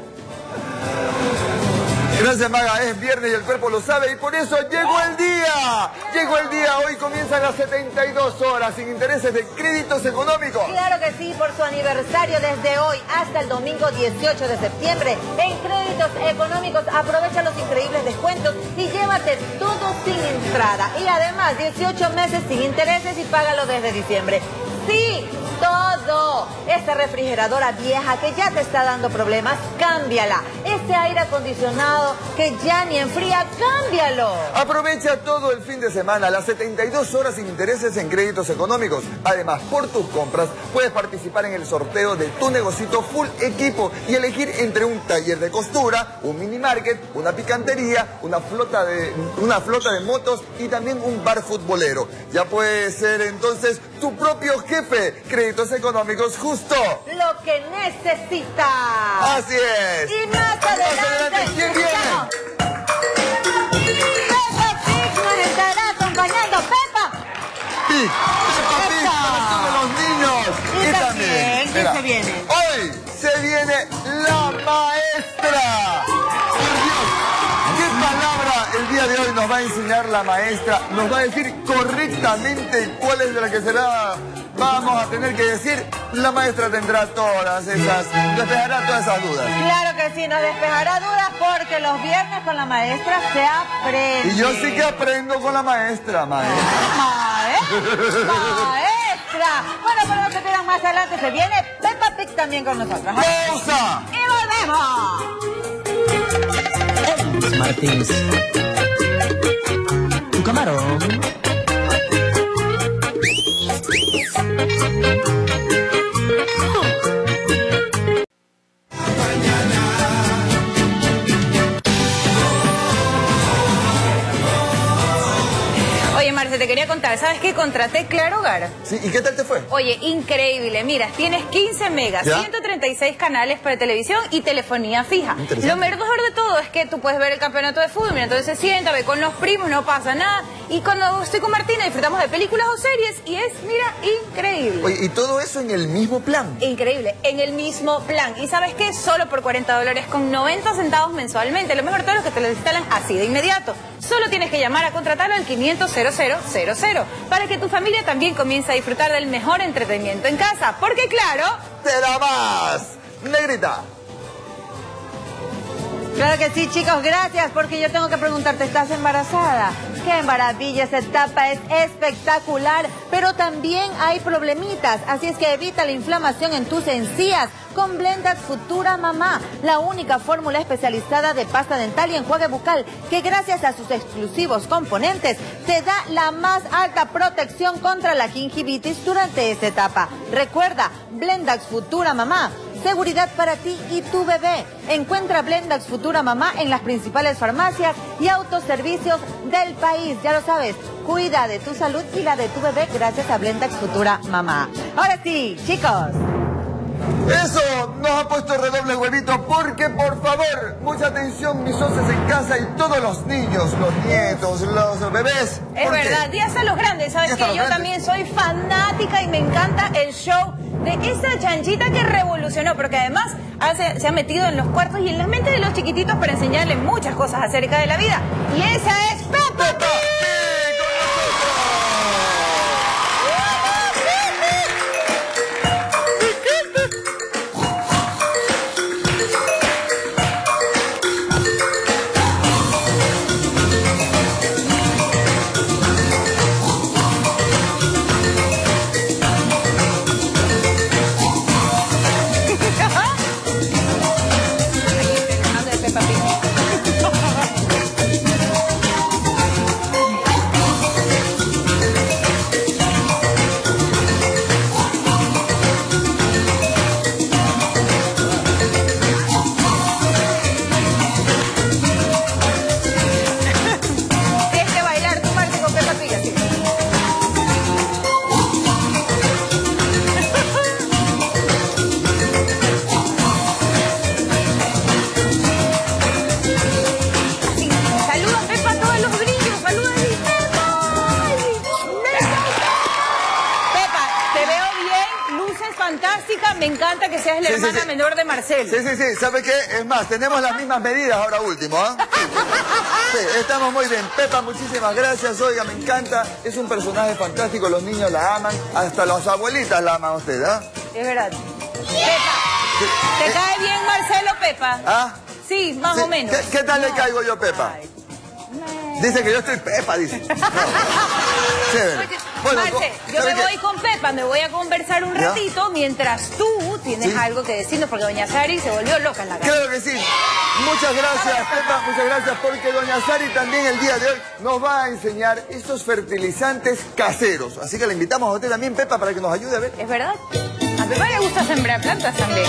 Gracias, Maga, es viernes y el cuerpo lo sabe y por eso llegó el día. Llegó el día, hoy comienzan las setenta y dos horas sin intereses de créditos económicos. Claro que sí, por su aniversario desde hoy hasta el domingo dieciocho de septiembre. En Créditos Económicos aprovecha los increíbles descuentos y llévate todo sin entrada. Y además dieciocho meses sin intereses y págalo desde diciembre. Sí, todo. Esa refrigeradora vieja que ya te está dando problemas, cámbiala. Ese aire acondicionado que ya ni enfría, cámbialo. Aprovecha todo el fin de semana, las setenta y dos horas sin intereses en créditos económicos. Además, por tus compras, puedes participar en el sorteo de tu negocito full equipo y elegir entre un taller de costura, un mini market, una picantería, una flota de, una flota de motos y también un bar futbolero. Ya puedes ser entonces tu propio jefe. Créditos económicos justo Lo que necesitas. Así es. Y más adelante, ¿quién viene? Peppa Pig nos estará acompañando. Peppa Pig, Peppa Pig para todos los niños. Y Y también, también, ¿quién mira, se viene? hoy se viene la maestra. Por Dios, ¿qué palabra el día de hoy nos va a enseñar la maestra? Nos va a decir correctamente cuál es de la que será. Vamos a tener que decir, la maestra tendrá todas esas, despejará todas esas dudas. Claro que sí, nos despejará dudas porque los viernes con la maestra se aprende. Y yo sí que aprendo con la maestra, maestra. Maestra. Maestra. Bueno, pero no se pierdan más adelante, se viene Peppa Pig también con nosotros. ¿eh? ¡Pausa! ¡Y volvemos! Martins. Tu camarón. Oye, Marce, te quería contar, ¿sabes qué? Contraté Claro Hogar. Sí, ¿y qué tal te fue? Oye, increíble. Mira, tienes quince megas, ¿Ya? ciento treinta y seis canales para televisión y telefonía fija. Interesante. Lo mejor de todo es que tú puedes ver el campeonato de fútbol. Mira, entonces se sienta, ve con los primos, no pasa nada. Y cuando estoy con Martina disfrutamos de películas o series y es, mira, increíble. Oye, ¿y todo eso en el mismo plan? Increíble, en el mismo plan. ¿Y sabes qué? Solo por cuarenta dólares con noventa centavos mensualmente. Lo mejor de todo es que te lo instalan así de inmediato. Solo tienes que llamar a contratarlo al quinientos cero cero cero cero para que tu familia también comience a disfrutar del mejor entretenimiento en casa. Porque claro... ¡Te da más! Negrita. Claro que sí, chicos, gracias, porque yo tengo que preguntarte, ¿estás embarazada? ¡Qué maravilla! Esta etapa es espectacular, pero también hay problemitas, así es que evita la inflamación en tus encías con Blendax Futura Mamá, la única fórmula especializada de pasta dental y enjuague bucal que gracias a sus exclusivos componentes te da la más alta protección contra la gingivitis durante esta etapa. Recuerda, Blendax Futura Mamá. Seguridad para ti y tu bebé. Encuentra Blendax Futura Mamá en las principales farmacias y autoservicios del país. Ya lo sabes, cuida de tu salud y la de tu bebé gracias a Blendax Futura Mamá. Ahora sí, chicos. Eso nos ha puesto redoble huevito porque, por favor, mucha atención, mis socios en casa y todos los niños, los nietos, los bebés. Es ¿Por qué? verdad, días a los grandes, ¿sabes Días a qué? los Yo grandes. también soy fanática y me encanta el show de esa chanchita que revolucionó, porque además hace- se ha metido en los cuartos y en las mentes de los chiquititos para enseñarles muchas cosas acerca de la vida. Y esa es Peppa Pig. fantástica, me encanta que seas la Sí, sí, hermana sí. menor de Marcelo. Sí, sí, sí, ¿sabe qué? Es más, tenemos las mismas medidas ahora último, ¿ah? Sí, estamos muy bien. Pepa, muchísimas gracias. Oiga, me encanta. Es un personaje fantástico, los niños la aman, hasta las abuelitas la aman a usted, ¿ah? Es verdad. Pepa, ¿te cae bien Marcelo, Pepa? ¿Ah? Sí, más Sí, o menos. ¿Qué, qué tal le caigo yo, Pepa? Dice que yo estoy Pepa, dice. No. Chévere. Bueno, Marce, yo ¿sabe me qué? voy con Pepa, me voy a conversar un ¿Ya? ratito mientras tú tienes Sí. algo que decirnos, porque doña Sari se volvió loca en la casa. Claro que sí. Muchas gracias, Pepa, muchas gracias, porque doña Sari también el día de hoy nos va a enseñar estos fertilizantes caseros. Así que le invitamos a usted también, Pepa, para que nos ayude a ver. ¿Es verdad? A Pepa le gusta sembrar plantas también.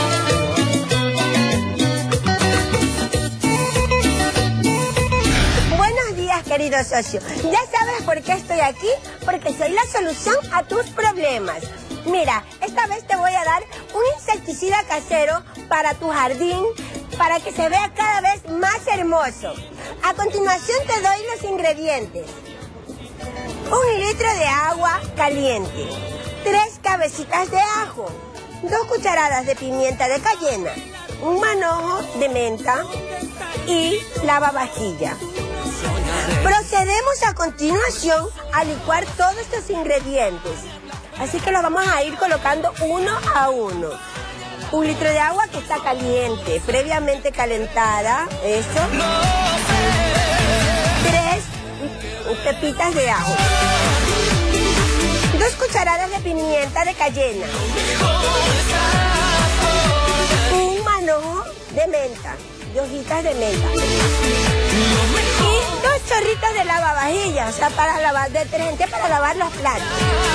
Buenos días, querido socio. ¿Ya sabes por qué estoy aquí? Porque soy la solución a tus problemas. Mira, esta vez te voy a dar un insecticida casero para tu jardín, para que se vea cada vez más hermoso. A continuación te doy los ingredientes. Un litro de agua caliente, tres cabecitas de ajo, dos cucharadas de pimienta de cayena, un manojo de menta y lavavajilla. Procedemos a continuación a licuar todos estos ingredientes. Así que los vamos a ir colocando uno a uno. Un litro de agua que está caliente, previamente calentada, eso. Tres pepitas de ajo. Dos cucharadas de pimienta de cayena. Un manojo de menta, de hojitas de menta. Y dos chorritos de lavavajillas, o sea, para lavar detergente, para lavar los platos.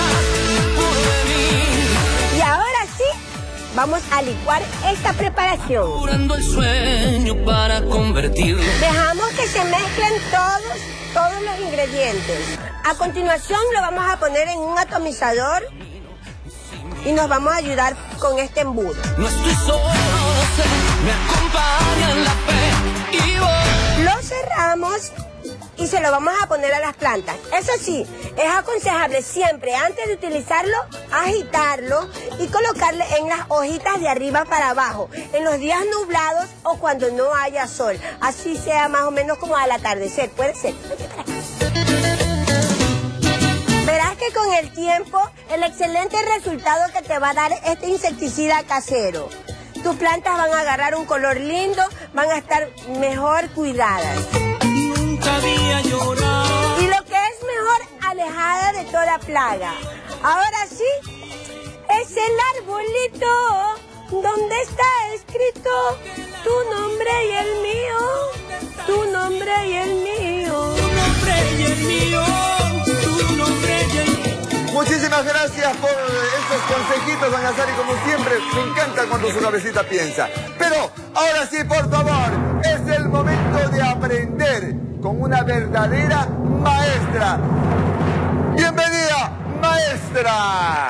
Y ahora sí, vamos a licuar esta preparación. El sueño para convertirlo. Dejamos que se mezclen todos, todos los ingredientes. A continuación lo vamos a poner en un atomizador y nos vamos a ayudar con este embudo. No estoy solo, me acompaña en la fe y voy. Lo cerramos y se lo vamos a poner a las plantas. Eso sí, es aconsejable siempre, antes de utilizarlo, agitarlo y colocarle en las hojitas de arriba para abajo, en los días nublados o cuando no haya sol. Así sea más o menos como al atardecer, puede ser. Verás que con el tiempo, el excelente resultado que te va a dar este insecticida casero. Tus plantas van a agarrar un color lindo, van a estar mejor cuidadas. Y lo que es mejor, alejada de toda plaga. Ahora sí, es el arbolito donde está escrito tu nombre y el mío, tu nombre y el mío. Tu nombre y el mío, tu nombre y el mío. Muchísimas gracias por estos consejitos, doña Sari, como siempre. Me encanta cuando su cabecita piensa. Pero ahora sí, por favor, es el momento de aprender con una verdadera maestra. ¡Bienvenida, maestra!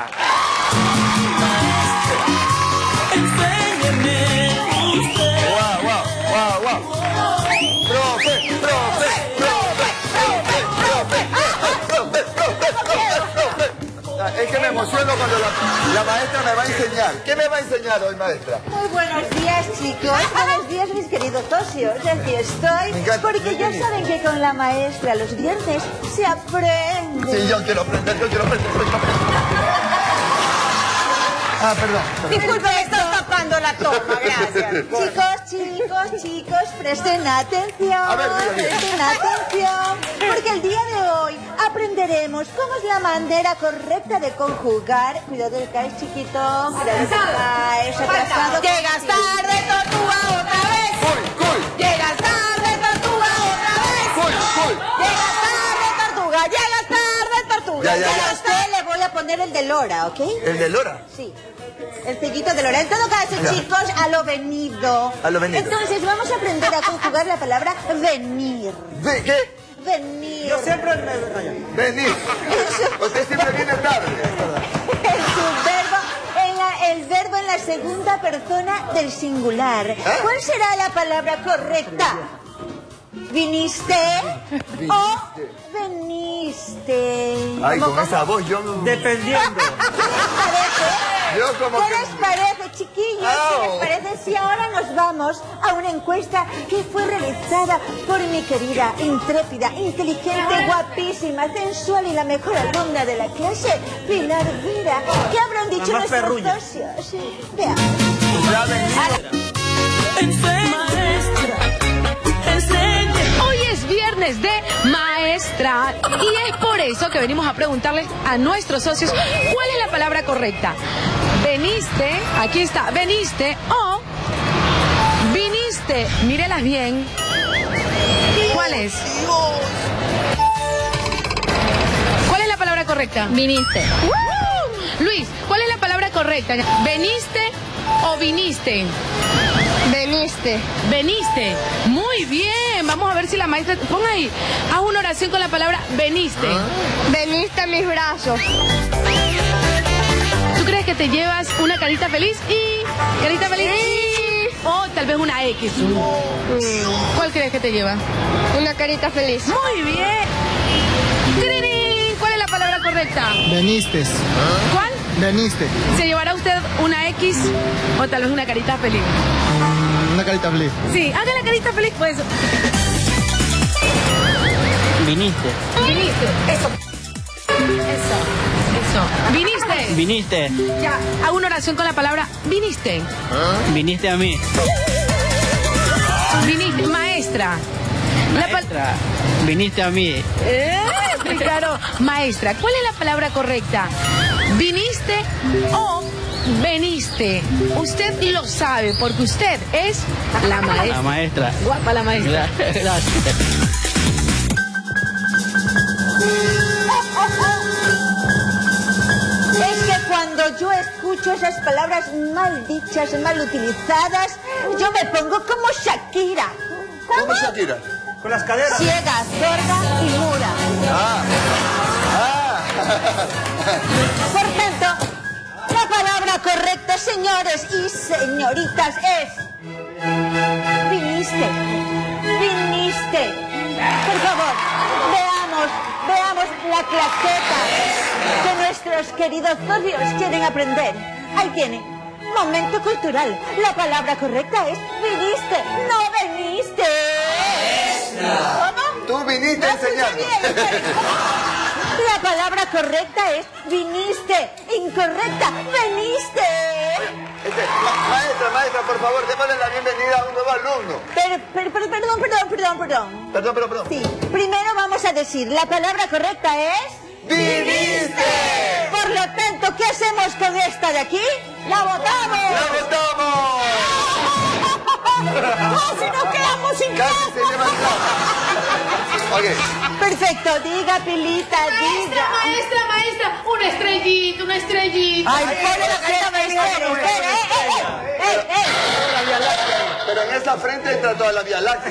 ¡Guau, guau, guau, guau! ¡Profe, profe, profe, profe, profe, profe, profe, profe! Ah, es que me emociono cuando la, la maestra me va a enseñar. ¿Qué me va a enseñar hoy, maestra? Muy buenos días, chicos. Buenos días, mis queridos socios. Aquí estoy. Porque ya saben que con la maestra los viernes se aprende. Sí, yo quiero aprender, yo quiero aprender, yo quiero aprender. Ah, perdón. perdón. Disculpe, estás tapando la toma, gracias. Chicos, chicos, chicos, presten atención. A ver, diga, diga. Presten atención. Porque el día de hoy aprenderemos cómo es la manera correcta de conjugar. Cuidado del caes, chiquito. Cuidado del caes, atrasado. Llegas tarde, tortuga, otra vez. ¡Cool, cool! Llegas tarde, tortuga, otra vez. ¡Cool, cool! Llegas tarde, tortuga, llegas tarde, tortuga. Ya, ya, Y a ya. usted le voy a poner el de Lora, ¿ok? ¿El de Lora? Sí. El sellito de Lora. En todo caso, Ya. chicos, a lo venido. A lo venido. Entonces, vamos a aprender a conjugar la palabra venir. ¿De qué? Venir. Yo siempre me... Venir. Usted siempre viene tarde. El subverbo en la, el verbo en la segunda persona del singular. ¿Cuál será la palabra correcta? ¿Viniste? ¿O veniste? Ay, ¿Cómo, con cómo? esa voz yo no... Dependiendo. ¿Qué les parece? Yo como ¿Qué que... les parece, chiquillos? ¿Qué les parece si ahora nos vamos a una encuesta que fue realizada por mi querida, intrépida, inteligente, guapísima, sensual y la mejor alumna de la clase, Pilar Vera? ¿Qué habrán dicho Mamá nuestros perrulla. socios? Veamos. Hoy es viernes de maestra y es por eso que venimos a preguntarles a nuestros socios cuál es la palabra correcta. Veniste, aquí está, veniste o viniste. Mírelas bien. ¿Cuál es? ¿Cuál es la palabra correcta? Viniste. ¡Woo! Luis, ¿cuál es la palabra correcta? ¿Veniste o viniste? Veniste. Veniste. Muy bien. Vamos a ver si la maestra... Pon ahí. Haz una oración con la palabra veniste. Veniste a mis brazos. ¿Tú crees que te llevas una carita feliz y... carita feliz y... o tal vez una X? ¿Cuál crees que te lleva? Una carita feliz. Muy bien. ¡Tirirín! ¿Cuál es la palabra correcta? Veniste. ¿Cuál? Veniste. ¿Se llevará usted una X o tal vez una carita feliz? Una carita feliz. Sí, haga la carita feliz, pues. Viniste. Viniste. Eso. Eso. Eso. ¿Viniste? Viniste. Ya, hago una oración con la palabra viniste. Viniste a mí. Viniste. Maestra. La pal- Maestra. Viniste a mí. Eh, sí, claro. Maestra, ¿cuál es la palabra correcta? ¿Viniste o veniste? Usted lo sabe porque usted es la maestra. La maestra. Guapa la maestra. Gracias. Es que cuando yo escucho esas palabras mal dichas, mal utilizadas, yo me pongo como Shakira. ¿Cómo Shakira? Con las caderas. Ciega, sorda y muda. Ah. Ah. Por tanto, la palabra correcta, señores y señoritas, es... viniste. Viniste. Por favor, veamos, veamos la claqueta que nuestros queridos socios quieren aprender. Ahí tiene. Momento cultural. La palabra correcta es viniste, no veniste. ¿Cómo? Tú viniste a enseñarnos. La palabra correcta es viniste. Incorrecta, veniste. Este, ma- maestra, maestra, por favor, démosle la bienvenida a un nuevo alumno. Pero, pero, pero, perdón, perdón, perdón, perdón. Perdón, perdón, perdón. Sí, primero vamos a decir, la palabra correcta es... ¡viniste! Por lo tanto, ¿qué hacemos con esta de aquí? ¡La votamos! ¡La votamos! ¡Casi nos quedamos sin Casi clase! se lleva clase. Ok. Perfecto, diga, Pilita, diga. Maestra, maestra, una estrellita, una estrellita. Ay, ponle la carita, maestra. Espera, eh, eh, eh, eh, eh. Pero en esa frente entra toda la Vía Láctea.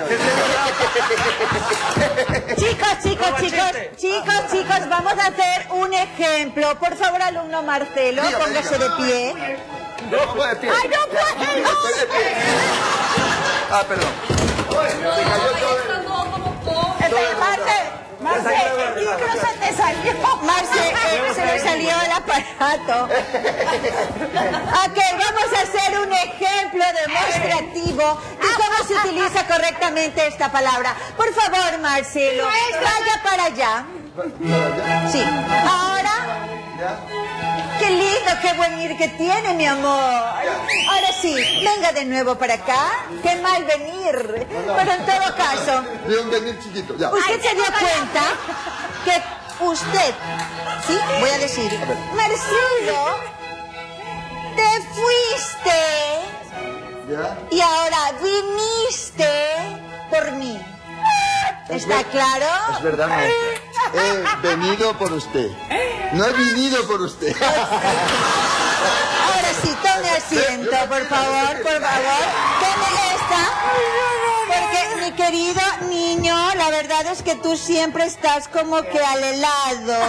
Chicos, chicos, chicos, chicos, chicos, vamos a hacer un ejemplo. Por favor, alumno Marcelo, Dígame, póngase dígame. de pie. No, no de pie. ¡Ay, no puedo! Estoy de pie. Ah, perdón. Se cayó todo. Espera, Marce, Marce, el micro se te salió. Marce, eh, se le salió el aparato. Ok, vamos a hacer un ejemplo demostrativo de cómo se utiliza correctamente esta palabra. Por favor, Marcelo, vaya para allá. Sí. Ahora, qué lindo, qué buen ir que tiene, mi amor. Ahora sí, venga de nuevo para acá. Qué mal venir. Pero en todo caso, De un venir chiquito, ya. usted se dio cuenta que usted, ¿sí? Voy a decir, Marcelo, te fuiste ¿Ya? y ahora viniste por mí. ¿Está claro? Es verdad, maestra. He venido por usted. No he venido por usted. Ahora sí, tome asiento, por favor, por favor. Tome esta. Porque, mi querido niño, la verdad es que tú siempre estás como que al helado.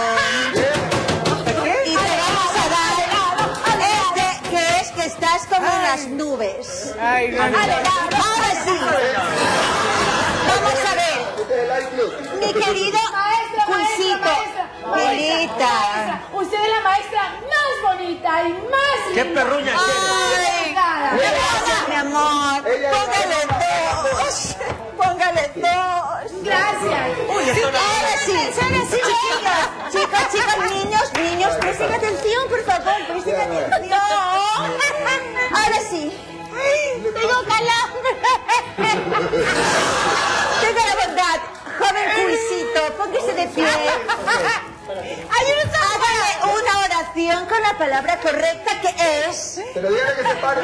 Y te vamos a dar este, que es que estás como en las nubes. Ay, no, no. Ahora sí. Vamos a ver. Mi querido Maestra, maestra, Pulsito. maestra, maestra, Pilita. maestra, usted es la maestra más bonita. correcta y más ¡Qué linda. perruña Ay, gracias, mi amor. Póngale dos. Póngale dos. Gracias. Uy, sí, ahora sí. Ahora sí, chicos. Chicos, chicos, niños, niños, presten atención, por favor. Presten atención. Ahora sí. Tengo calambre. Tenga la bondad. Joven Cuisito, póngase de pie. Hágale una oración con la palabra correcta que es... Pero dígale que se pare.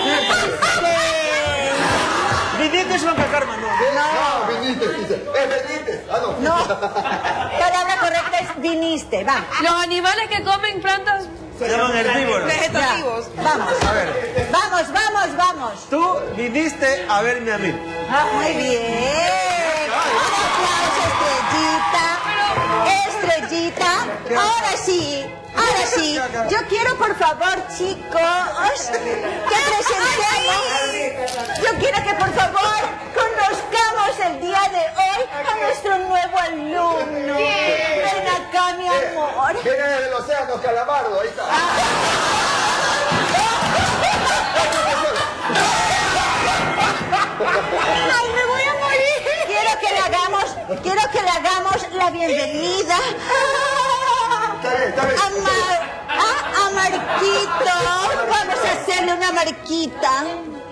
Viniste es Blanca Carmen, no. No, viniste, dice. Es viniste. Ah, no. No. Palabra correcta es viniste. Vamos. Los animales que comen plantas Se llaman herbívoros. vegetativos. Ya, vamos. A ver, Vamos, vamos, vamos. tú viniste a verme a mí. Ah, muy bien. Un aplauso, Estrellita. Estrellita. Ahora sí. Ahora sí, yo quiero por favor, chicos, que presentemos, yo quiero que por favor conozcamos el día de hoy a nuestro nuevo alumno. Ven acá, mi amor. Viene desde el océano, Calamardo, ahí está. Ay, me voy a morir. Quiero que le hagamos, quiero que le hagamos la bienvenida. Está bien, está bien. A, Mar- a, a Marquito. Vamos a hacerle una marquita.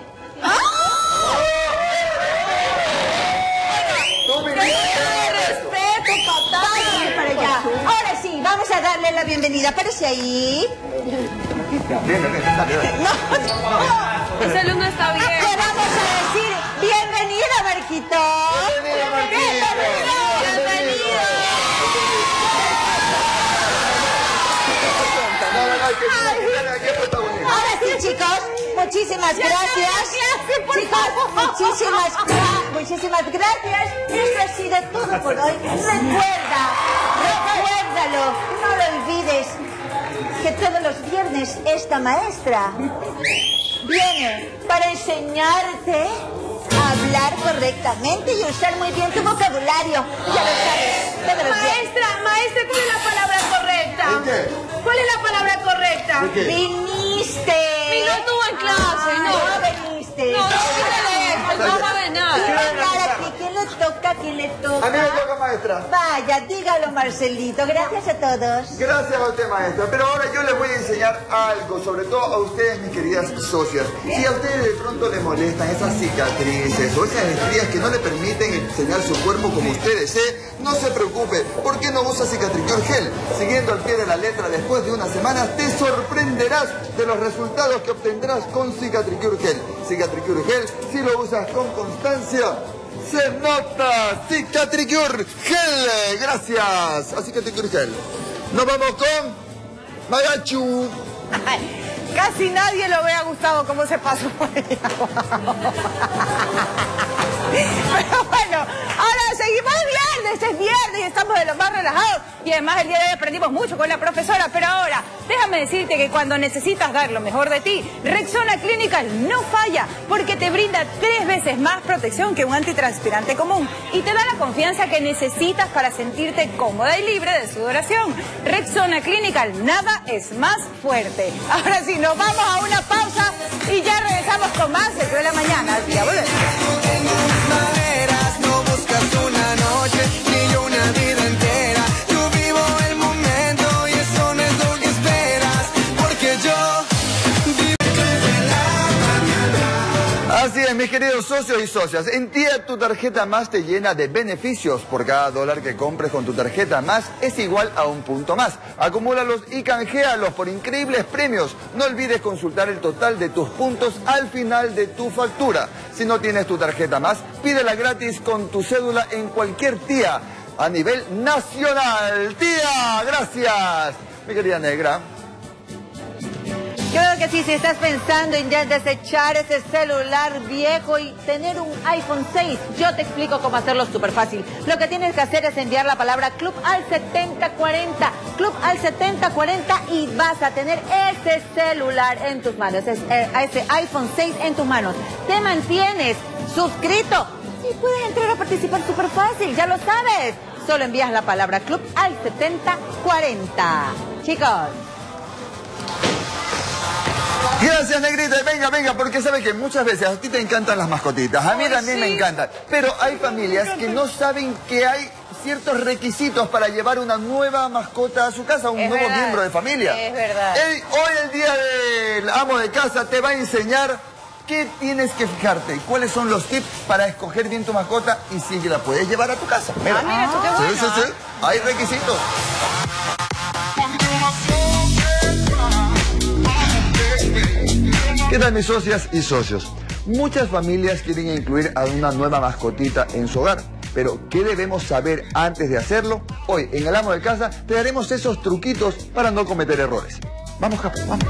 Tú viniste. Respeto, papá. Vamos para allá. Ahora sí, vamos a darle la bienvenida. Aparece ahí. Viene, viene, dale, dale. No. Ese alumno está bien. Le vamos a decir bienvenida, Marquito. Bienvenida, Marquito. Bienvenido. No, no, no, hay que hay que- hay que protagonizar. Ahora sí, chicos, muchísimas gracias. Chicos, muchísimas, gra- muchísimas gracias. Esto ha sido todo por hoy. Recuerda, recuérdalo, no lo olvides, que todos los viernes esta maestra viene para enseñarte a hablar correctamente y usar muy bien tu vocabulario. Ya lo sabes, todos los viernes. Maestra, maestra, ¿cuál es la palabra correcta? ¿De qué? ¿Cuál es la palabra correcta? ¿De qué? Viniste. Y no estuvo en clase, no. No viniste. No, no, quítale eso, no sabe nada. Claro, ¿quién le toca? ¿Quién le toca? A mí me toca, maestra. Vaya, dígalo, Marcelito. Gracias a todos. Gracias a usted, maestra. Pero ahora yo les voy a enseñar algo, sobre todo a ustedes, mis queridas socias. Si a ustedes de pronto les molestan esas cicatrices o esas estrías que no le permiten enseñar su cuerpo como usted desee, no se preocupe. ¿Por qué no usa Cicatricure Gel? Siguiendo al pie de la letra, después de unas semanas te sorprenderás de los resultados que obtendrás con Cicatricure Gel. Cicatricure Gel, si lo usas con constancia, se nota. Cicatricure Gel. Gracias a Cicatricure Gel. Nos vamos con Magachu. Casi nadie lo ve a Gustavo cómo se pasó por ella. Pero bueno, ahora seguimos viernes, es viernes y estamos de lo más relajados. Y además el día de hoy aprendimos mucho con la profesora. Pero ahora, déjame decirte que cuando necesitas dar lo mejor de ti, Rexona Clinical no falla, porque te brinda tres veces más protección que un antitranspirante común y te da la confianza que necesitas para sentirte cómoda y libre de sudoración. Rexona Clinical, nada es más fuerte. Ahora sí, nos vamos a una pausa y ya regresamos con más El Club de la Mañana. Ya volvemos. Maneras, no buscas una noche ni yo una vida entera. Yo vivo el momento y eso no es lo que esperas, porque yo vivo en la mañana. Así es, mis queridos socios y socias. En Tía, tu tarjeta Más te llena de beneficios. Por cada dólar que compres con tu tarjeta Más es igual a un punto más. Acumúlalos y canjealos por increíbles premios. No olvides consultar el total de tus puntos al final de tu factura. Si no tienes tu tarjeta Más, pídela gratis con tu cédula en cualquier Tía a nivel nacional. Tía, gracias. Mi querida Negra. Yo creo que sí, si estás pensando en ya desechar ese celular viejo y tener un iPhone seis, yo te explico cómo hacerlo súper fácil. Lo que tienes que hacer es enviar la palabra club al setenta cuarenta, club al setenta cuarenta y vas a tener ese celular en tus manos, es, eh, ese iPhone seis en tus manos. Te mantienes suscrito y puedes entrar a participar súper fácil, ya lo sabes. Solo envías la palabra club al setenta cuarenta. Chicos. Gracias, negrita. Venga, venga, porque sabe que muchas veces a ti te encantan las mascotitas. A mí también me encantan. Pero hay familias que no saben que hay ciertos requisitos para llevar una nueva mascota a su casa, un Es nuevo verdad, miembro de familia. es verdad. Ey, hoy el día del amo de casa te va a enseñar qué tienes que fijarte, cuáles son los tips para escoger bien tu mascota y si la puedes llevar a tu casa. Mira. Ah, mira, tú qué bueno. Sí, sí, sí. Hay requisitos. ¿Qué tal, mis socias y socios? Muchas familias quieren incluir a una nueva mascotita en su hogar, pero ¿qué debemos saber antes de hacerlo? Hoy, en El Amo de Casa, te daremos esos truquitos para no cometer errores. Vamos, Capo, vamos.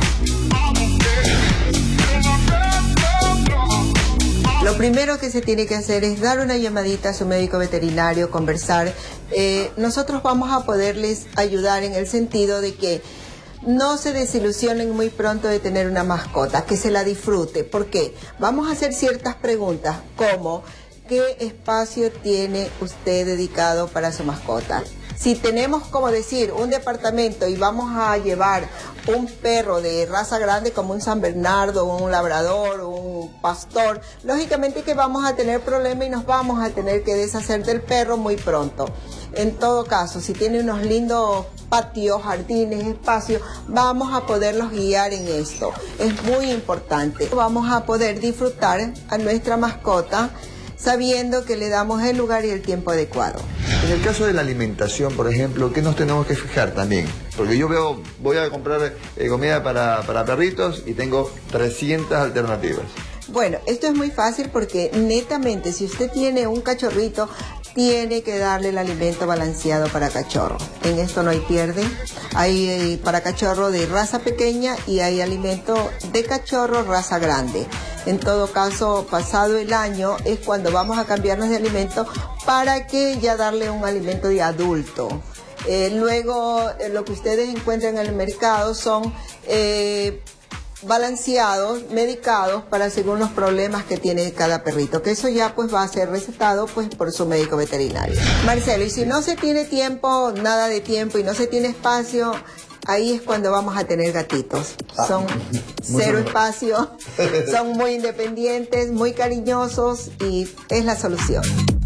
Lo primero que se tiene que hacer es dar una llamadita a su médico veterinario, conversar. Eh, nosotros vamos a poderles ayudar en el sentido de que no se desilusionen muy pronto de tener una mascota, que se la disfrute. ¿Por qué? Vamos a hacer ciertas preguntas como ¿qué espacio tiene usted dedicado para su mascota? Si tenemos, como decir, un departamento y vamos a llevar un perro de raza grande como un San Bernardo, un labrador, un pastor, lógicamente que vamos a tener problemas y nos vamos a tener que deshacer del perro muy pronto. En todo caso, si tiene unos lindos patios, jardines, espacios, vamos a poderlos guiar en esto. Es muy importante. Vamos a poder disfrutar a nuestra mascota sabiendo que le damos el lugar y el tiempo adecuado. En el caso de la alimentación, por ejemplo, ¿qué nos tenemos que fijar también? Porque yo veo, voy a comprar eh, comida para, para perritos y tengo trescientas alternativas. Bueno, esto es muy fácil porque netamente si usted tiene un cachorrito, tiene que darle el alimento balanceado para cachorro. En esto no hay pierde. Hay eh, para cachorro de raza pequeña y hay alimento de cachorro raza grande. En todo caso, pasado el año es cuando vamos a cambiarnos de alimento para que ya darle un alimento de adulto. Eh, luego, eh, lo que ustedes encuentran en el mercado son eh, balanceados, medicados para según los problemas que tiene cada perrito, que eso ya pues va a ser recetado pues por su médico veterinario. Marcelo, y si no se tiene tiempo, nada de tiempo y no se tiene espacio, ahí es cuando vamos a tener gatitos. Son cero espacio, son muy independientes, muy cariñosos y es la solución.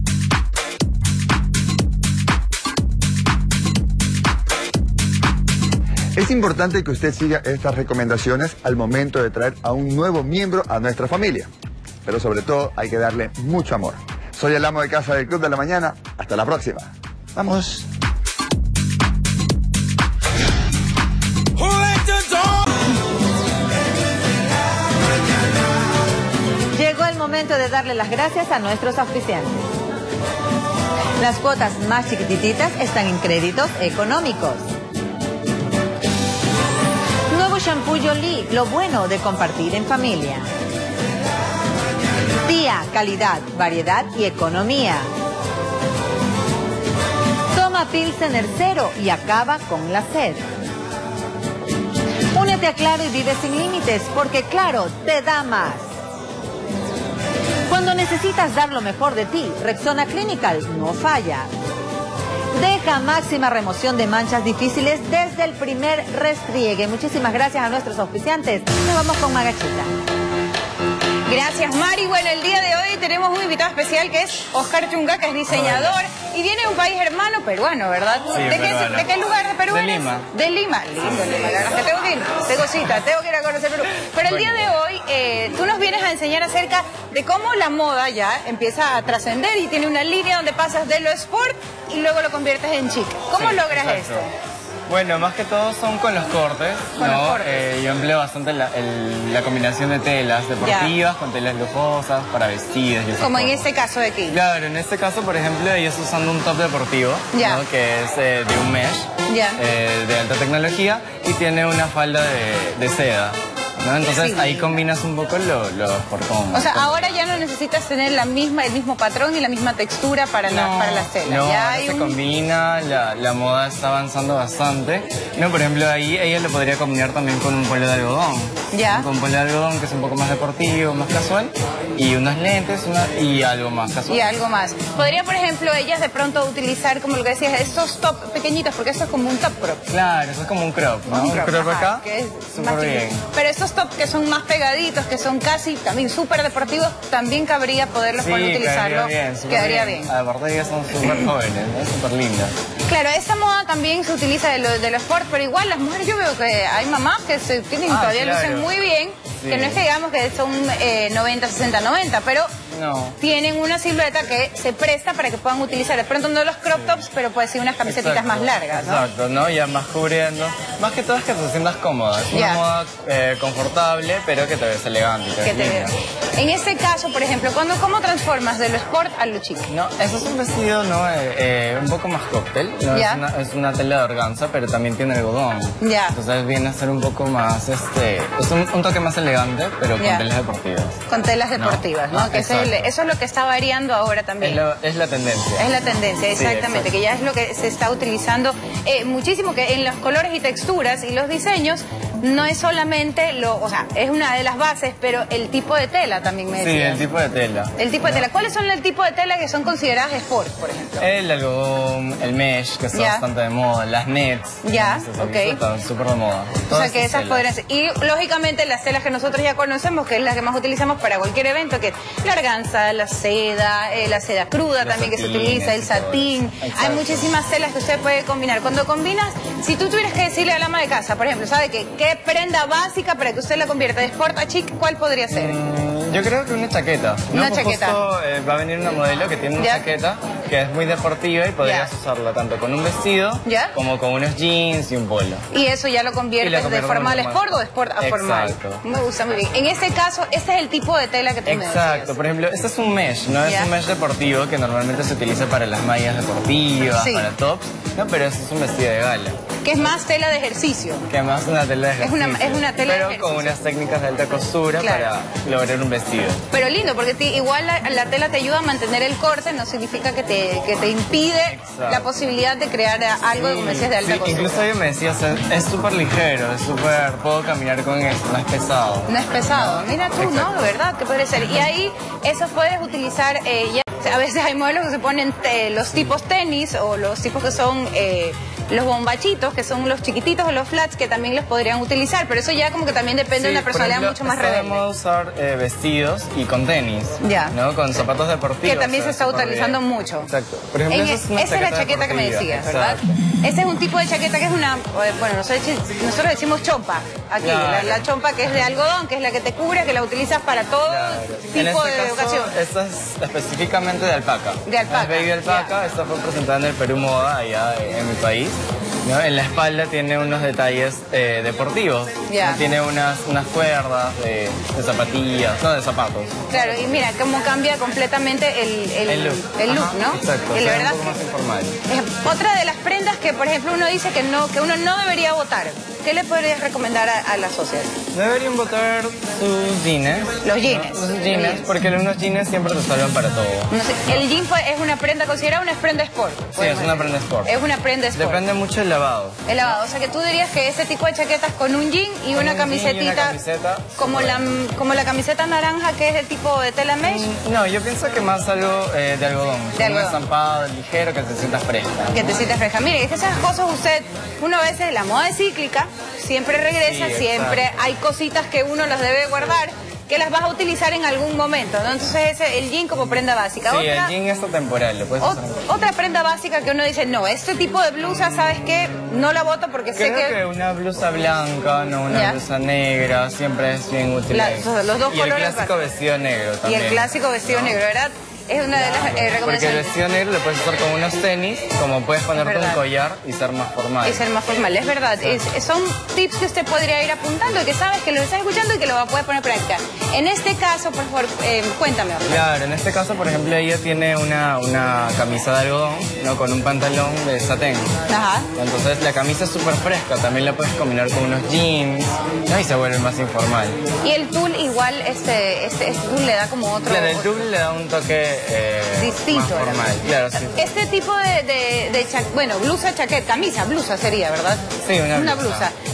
Es importante que usted siga estas recomendaciones al momento de traer a un nuevo miembro a nuestra familia. Pero sobre todo hay que darle mucho amor. Soy el amo de casa del Club de la Mañana. Hasta la próxima. Vamos. Llegó el momento de darle las gracias a nuestros auspiciantes. Las cuotas más chiquititas están en créditos económicos. Nuevo shampoo Jolie, lo bueno de compartir en familia. Día, calidad, variedad y economía. Toma Pilsener Cero y acaba con la sed. Únete a Claro y vive sin límites, porque Claro te da más. Cuando necesitas dar lo mejor de ti, Rexona Clinical no falla. Deja máxima remoción de manchas difíciles desde el primer restriegue. Muchísimas gracias a nuestros auspiciantes. Nos vamos con Magachita. Gracias, Mari. Bueno, el día de hoy tenemos un invitado especial que es Oscar Chunga, que es diseñador y viene de un país hermano peruano, ¿verdad? Sí, ¿De, qué, peruano. ¿De qué lugar de Perú De eres? Lima. De Lima. Lindo, Lima. La verdad es que tengo que ir. Tengo cita, tengo que ir a conocer Perú. Pero el día de hoy eh, tú nos vienes a enseñar acerca de cómo la moda ya empieza a trascender y tiene una línea donde pasas de lo sport y luego lo conviertes en chic. ¿Cómo Sí, logras exacto. esto? Bueno, más que todo son con los cortes, Con ¿no? los cortes. Eh, yo empleo bastante la, el- la combinación de telas deportivas con telas lujosas para vestidos y esas Como en cosas. este caso de aquí. Claro, en este caso, por ejemplo, ella está usando un top deportivo, Ya. ¿no? Que es eh, de un mesh, Ya. eh, de alta tecnología, y tiene una falda de, de seda, ¿no? Entonces Sí. ahí combinas un poco lo, lo por con- O sea, con- ahora ya no necesitas tener la misma, el mismo patrón y la misma textura para, la, para las telas. No, ya ahora hay se un... combina, la, la moda está avanzando bastante. No, por ejemplo, ahí ella lo podría combinar también con un polo de algodón. Ya. Con polo de algodón, que es un poco más deportivo, más casual. Y unos lentes una, y algo más casual. Y algo más. Podría, por ejemplo, ellas de pronto utilizar, como lo que decías, estos top pequeñitos, porque eso es como un top crop. Claro, eso es como un crop, ¿no? Un crop, un crop ajá, acá, que es súper bien. Pero estos top que son más pegaditos, que son casi también súper deportivos, también cabría poderlos sí, poder utilizarlo. Quedaría bien. Quedaría bien. bien. Aparte ellas son súper jóvenes, ¿no? Súper lindas. Claro, esta moda también se utiliza de los de los sport, pero igual las mujeres yo veo que hay mamás que se tienen, ah, todavía claro. lucen muy bien, sí. que no es que digamos que son eh, noventa, sesenta, noventa, pero no. tienen una silueta que se presta para que puedan utilizar, de pronto no los crop tops, pero puede ser unas camisetitas Exacto. más largas, ¿no? Exacto, ¿no? Ya más cubriendo. Más que todo es que te sientas cómoda. Es una yeah. moda eh, confortable, pero que te ves elegante. Te ves que te ves. En este caso, por ejemplo, ¿cuándo, ¿cómo transformas de lo sport a lo chic? No, eso es un vestido, ¿no? Eh, eh, un poco más cóctel. ¿no? Yeah. Es, una, es una tela de organza, pero también tiene algodón. Yeah. Entonces viene a ser un poco más, este, es un, un toque más elegante, pero con yeah. telas deportivas. Con telas deportivas, ¿no? ¿no? Que ese es el, eso es lo que está variando ahora también. Es, lo, es la tendencia. Es la tendencia, exactamente, sí, que ya es lo que se está utilizando eh, muchísimo, que en los colores y texturas y los diseños no es solamente lo, o sea, es una de las bases, pero el tipo de tela también me decías. Sí, el tipo de tela. El tipo de tela. ¿Cuáles son el tipo de tela que son consideradas sport, por ejemplo? El algodón, el mesh, que está yeah. bastante de moda, las nets. Ya, yeah. ok. Están súper de moda. O sea, que esas podrían ser. Y, lógicamente, las telas que nosotros ya conocemos, que es la que más utilizamos para cualquier evento, que es la organza, la seda, eh, la seda cruda Los también satines, que se utiliza, el satín. Hay muchísimas telas que usted puede combinar. Cuando combinas, si tú tuvieras que decirle a la ama de casa, por ejemplo, ¿sabe qué? ¿Qué prenda básica para que usted la convierta de sport a chic? ¿Cuál podría ser? Mm, yo creo que una chaqueta. Una ¿no? chaqueta. Justo, eh, va a venir una modelo que tiene una ¿Ya? chaqueta que es muy deportiva y podrías ¿Ya? usarla tanto con un vestido ¿Ya? como con unos jeans y un polo. Y eso ya lo conviertes de formal a sport o de sport a formal. Exacto. Me gusta muy bien. En este caso, este es el tipo de tela que tú me decías. Exacto. Por ejemplo, este es un mesh, ¿no? ¿Ya? Es un mesh deportivo que normalmente se utiliza para las mallas deportivas, sí. para tops, ¿no? Pero este es un vestido de gala. Que es más tela de ejercicio. Que más una tela de ejercicio. Es una, es una tela pero de ejercicio. con unas técnicas de alta costura claro. para lograr un vestido. Pero lindo, porque te, igual la, la tela te ayuda a mantener el corte, no significa que te, que te impide Exacto. la posibilidad de crear algo, sí, como decías, de alta sí, costura. Incluso yo me decías, es súper ligero, es súper, puedo caminar con esto, no es pesado. No es pesado, mira tú, Exacto. ¿no? De verdad, que puede ser. Y ahí, eso puedes utilizar, eh, ya, a veces hay modelos que se ponen te, los tipos tenis o los tipos que son... Eh, los bombachitos, que son los chiquititos o los flats, que también los podrían utilizar, pero eso ya como que también depende sí, de una personalidad ejemplo, mucho más rebelde. Podemos usar eh, vestidos y con tenis, ya. ¿no? Con zapatos deportivos. Que también se está utilizando bien. mucho. Exacto. Por ejemplo, en, esa es, una esa es la chaqueta que me decías, ¿verdad? Ese es un tipo de chaqueta que es una, bueno, nosotros, nosotros decimos chompa, aquí, claro. la, la chompa que es de algodón, que es la que te cubre, que la utilizas para todo claro. tipo en este de caso, ocasión. Esta es específicamente de alpaca. De alpaca. Es baby alpaca, esta fue presentada en el Perú Moda, allá en mi país. ¿no? En la espalda tiene unos detalles eh, deportivos. Yeah. Tiene unas, unas cuerdas de, de zapatillas, no de zapatos. Claro, y mira cómo cambia completamente el, el, el look, el look Ajá, ¿no? Exacto, y la o sea, verdad un poco más informal. Es otra de las prendas que, por ejemplo, uno dice que no que uno no debería botar. ¿Qué le podrías recomendar a, a la sociedad? Deberían botar sus jeans. Los jeans. ¿no? Los jeans, porque los jeans siempre te salvan para todo. No sé, el jean es una prenda considerada una prenda sport. Sí, es una prenda sport. Es una prenda sport. Depende mucho del lavado. El lavado, o sea que tú dirías que ese tipo de chaquetas con un jean y con una un camisetita, jean y una camiseta, como la como la camiseta naranja que es el tipo de tela mesh. No, yo pienso que más algo eh, de algodón. De algodón. Un estampado ligero que te sientas fresca. Que te sientas fresca. Mire, es que esas cosas usted, uno a veces la moda es cíclica, siempre regresa, sí, siempre hay cositas que uno las debe guardar, que las vas a utilizar en algún momento, ¿no? Entonces ese, el jean como prenda básica. Sí, otra, el jean es temporal, lo puedes ot, usar. Otra prenda básica que uno dice, no, este tipo de blusa, ¿sabes qué? No la boto porque Creo sé que... Creo que una blusa blanca, no una ¿Ya? blusa negra, siempre es bien útil. La, los dos y colores. el clásico vestido negro también. Y el clásico vestido ¿no? negro, ¿verdad? Es una de las eh, recomendaciones. Porque el vestido negro lo puedes usar con unos tenis, como puedes ponerte un collar y ser más formal. Y ser más formal, es verdad. Es, son tips que usted podría ir apuntando y que sabes que lo está escuchando y que lo va a poder poner en práctica. En este caso, por favor, eh, cuéntame. Claro, en este caso, por ejemplo, ella tiene una, una camisa de algodón, ¿no? Con un pantalón de satén. Ajá. Entonces la camisa es súper fresca, también la puedes combinar con unos jeans, ¿no? Y se vuelve más informal. Y el tul igual, este, este, este tul le da como otro... Claro, el tul le da un toque... Eh, distinto, más formal, claro, sí. Este tipo de, de, de cha bueno, blusa, chaqueta, camisa, blusa sería, ¿verdad? Sí, una, una blusa. blusa.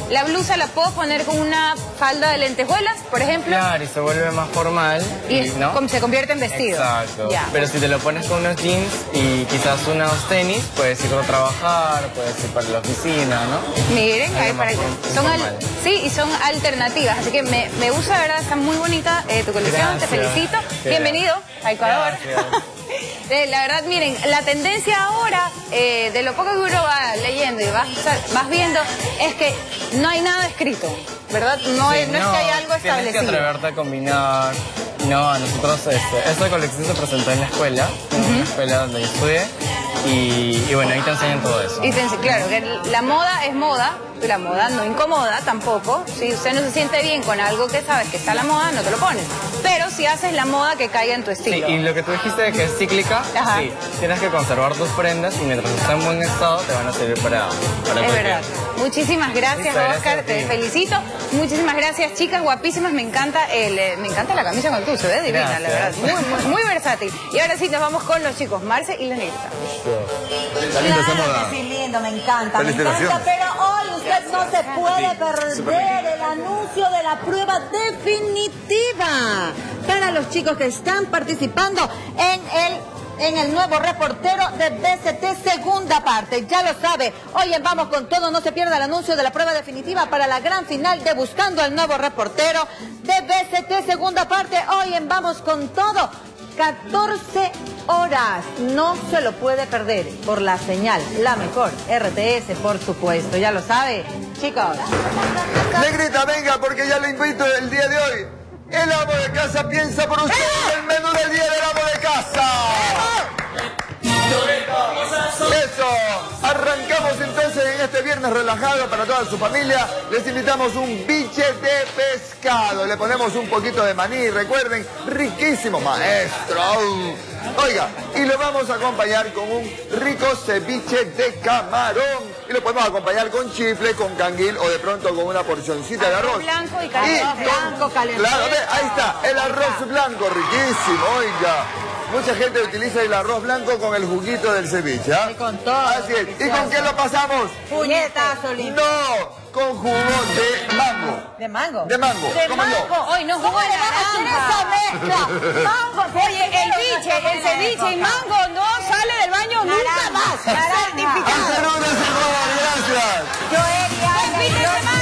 La blusa la puedo poner con una falda de lentejuelas, por ejemplo. Claro, y se vuelve más formal. Y, Y, ¿no? como se convierte en vestido. Exacto. Ya. Pero si te lo pones con unos jeans y quizás unos tenis, puedes ir a trabajar, puedes ir para la oficina, ¿no? Miren, ahí Algo para más que- form- son al- formal. sí, y son alternativas. Así que me, me gusta, de verdad, está muy bonita eh, tu colección. Te Gracias. felicito. Qué Bienvenido a Ecuador. Gracias. Eh, la verdad, miren, la tendencia ahora, eh, de lo poco que uno va leyendo y vas, vas viendo, es que no hay nada escrito, ¿verdad? No, Sí, es, no es que hay algo Tienes que establecido. atreverte a combinar. No, nosotros, este, esta colección se presentó en la escuela, en una escuela donde yo estudié, y, y bueno, ahí te enseñan todo eso. Y te- claro, que la moda es moda, y la moda no incomoda tampoco. Si usted no se siente bien con algo que sabes que está a la moda, no te lo pones. Pero si haces la moda que caiga en tu Sí, estilo. y lo que tú dijiste de que es cíclica, Ajá. sí, tienes que conservar tus prendas y mientras estén en buen estado te van a servir para, para Es cualquier- verdad. Muchísimas gracias, Listo, gracias Oscar. a ti. Te felicito. Muchísimas gracias, chicas guapísimas. Me encanta el, eh, me encanta la camisa con el tuzo, ¿eh? Divina, la verdad. Gracias. Muy, muy, muy versátil. Y ahora sí nos vamos con los chicos, Marce y la negrita. Claro que sí, lindo, me encanta, me encanta, pero hoy usted no se puede perder el anuncio de la prueba definitiva para los chicos que están participando en el en el nuevo reportero de B C T segunda parte. Ya lo sabe, hoy en Vamos con Todo, no se pierda el anuncio de la prueba definitiva para la gran final de Buscando al Nuevo Reportero de B C T segunda parte. Hoy en Vamos con Todo, catorce horas. No se lo puede perder por la señal, la mejor, R T S, por supuesto. Ya lo sabe, chicos. Negrita, venga, porque ya le invito el día de hoy. El amo de casa piensa por usted en el menú del día del amo de casa. Eso, arrancamos entonces en este viernes relajado para toda su familia. Les invitamos un biche de pescado. Le ponemos un poquito de maní, recuerden, riquísimo, maestro. Oiga, y lo vamos a acompañar con un rico ceviche de camarón. Y lo podemos acompañar con chifle, con canguil o de pronto con una porcioncita de arroz. Blanco y Y calentito. con- Blanco, calentito. Claro, ve, ahí está, el arroz blanco, riquísimo, oiga. Mucha gente utiliza el arroz blanco con el juguito del ceviche, ¿ah? Y con todo. Así es. ¿Y con qué lo pasamos? Puñetazo lindo. No, con jugo de mango. ¿De mango? De mango, De ¿cómo no? mango. Hoy no ¿Cómo jugo de le van a hacer naranja. esa mezcla? Mango. Oye, el biche, el ceviche y mango no sale del baño nunca más. Naranja. Certificado. Hacer una, señor, gracias. Joelia, Buen fin de semana.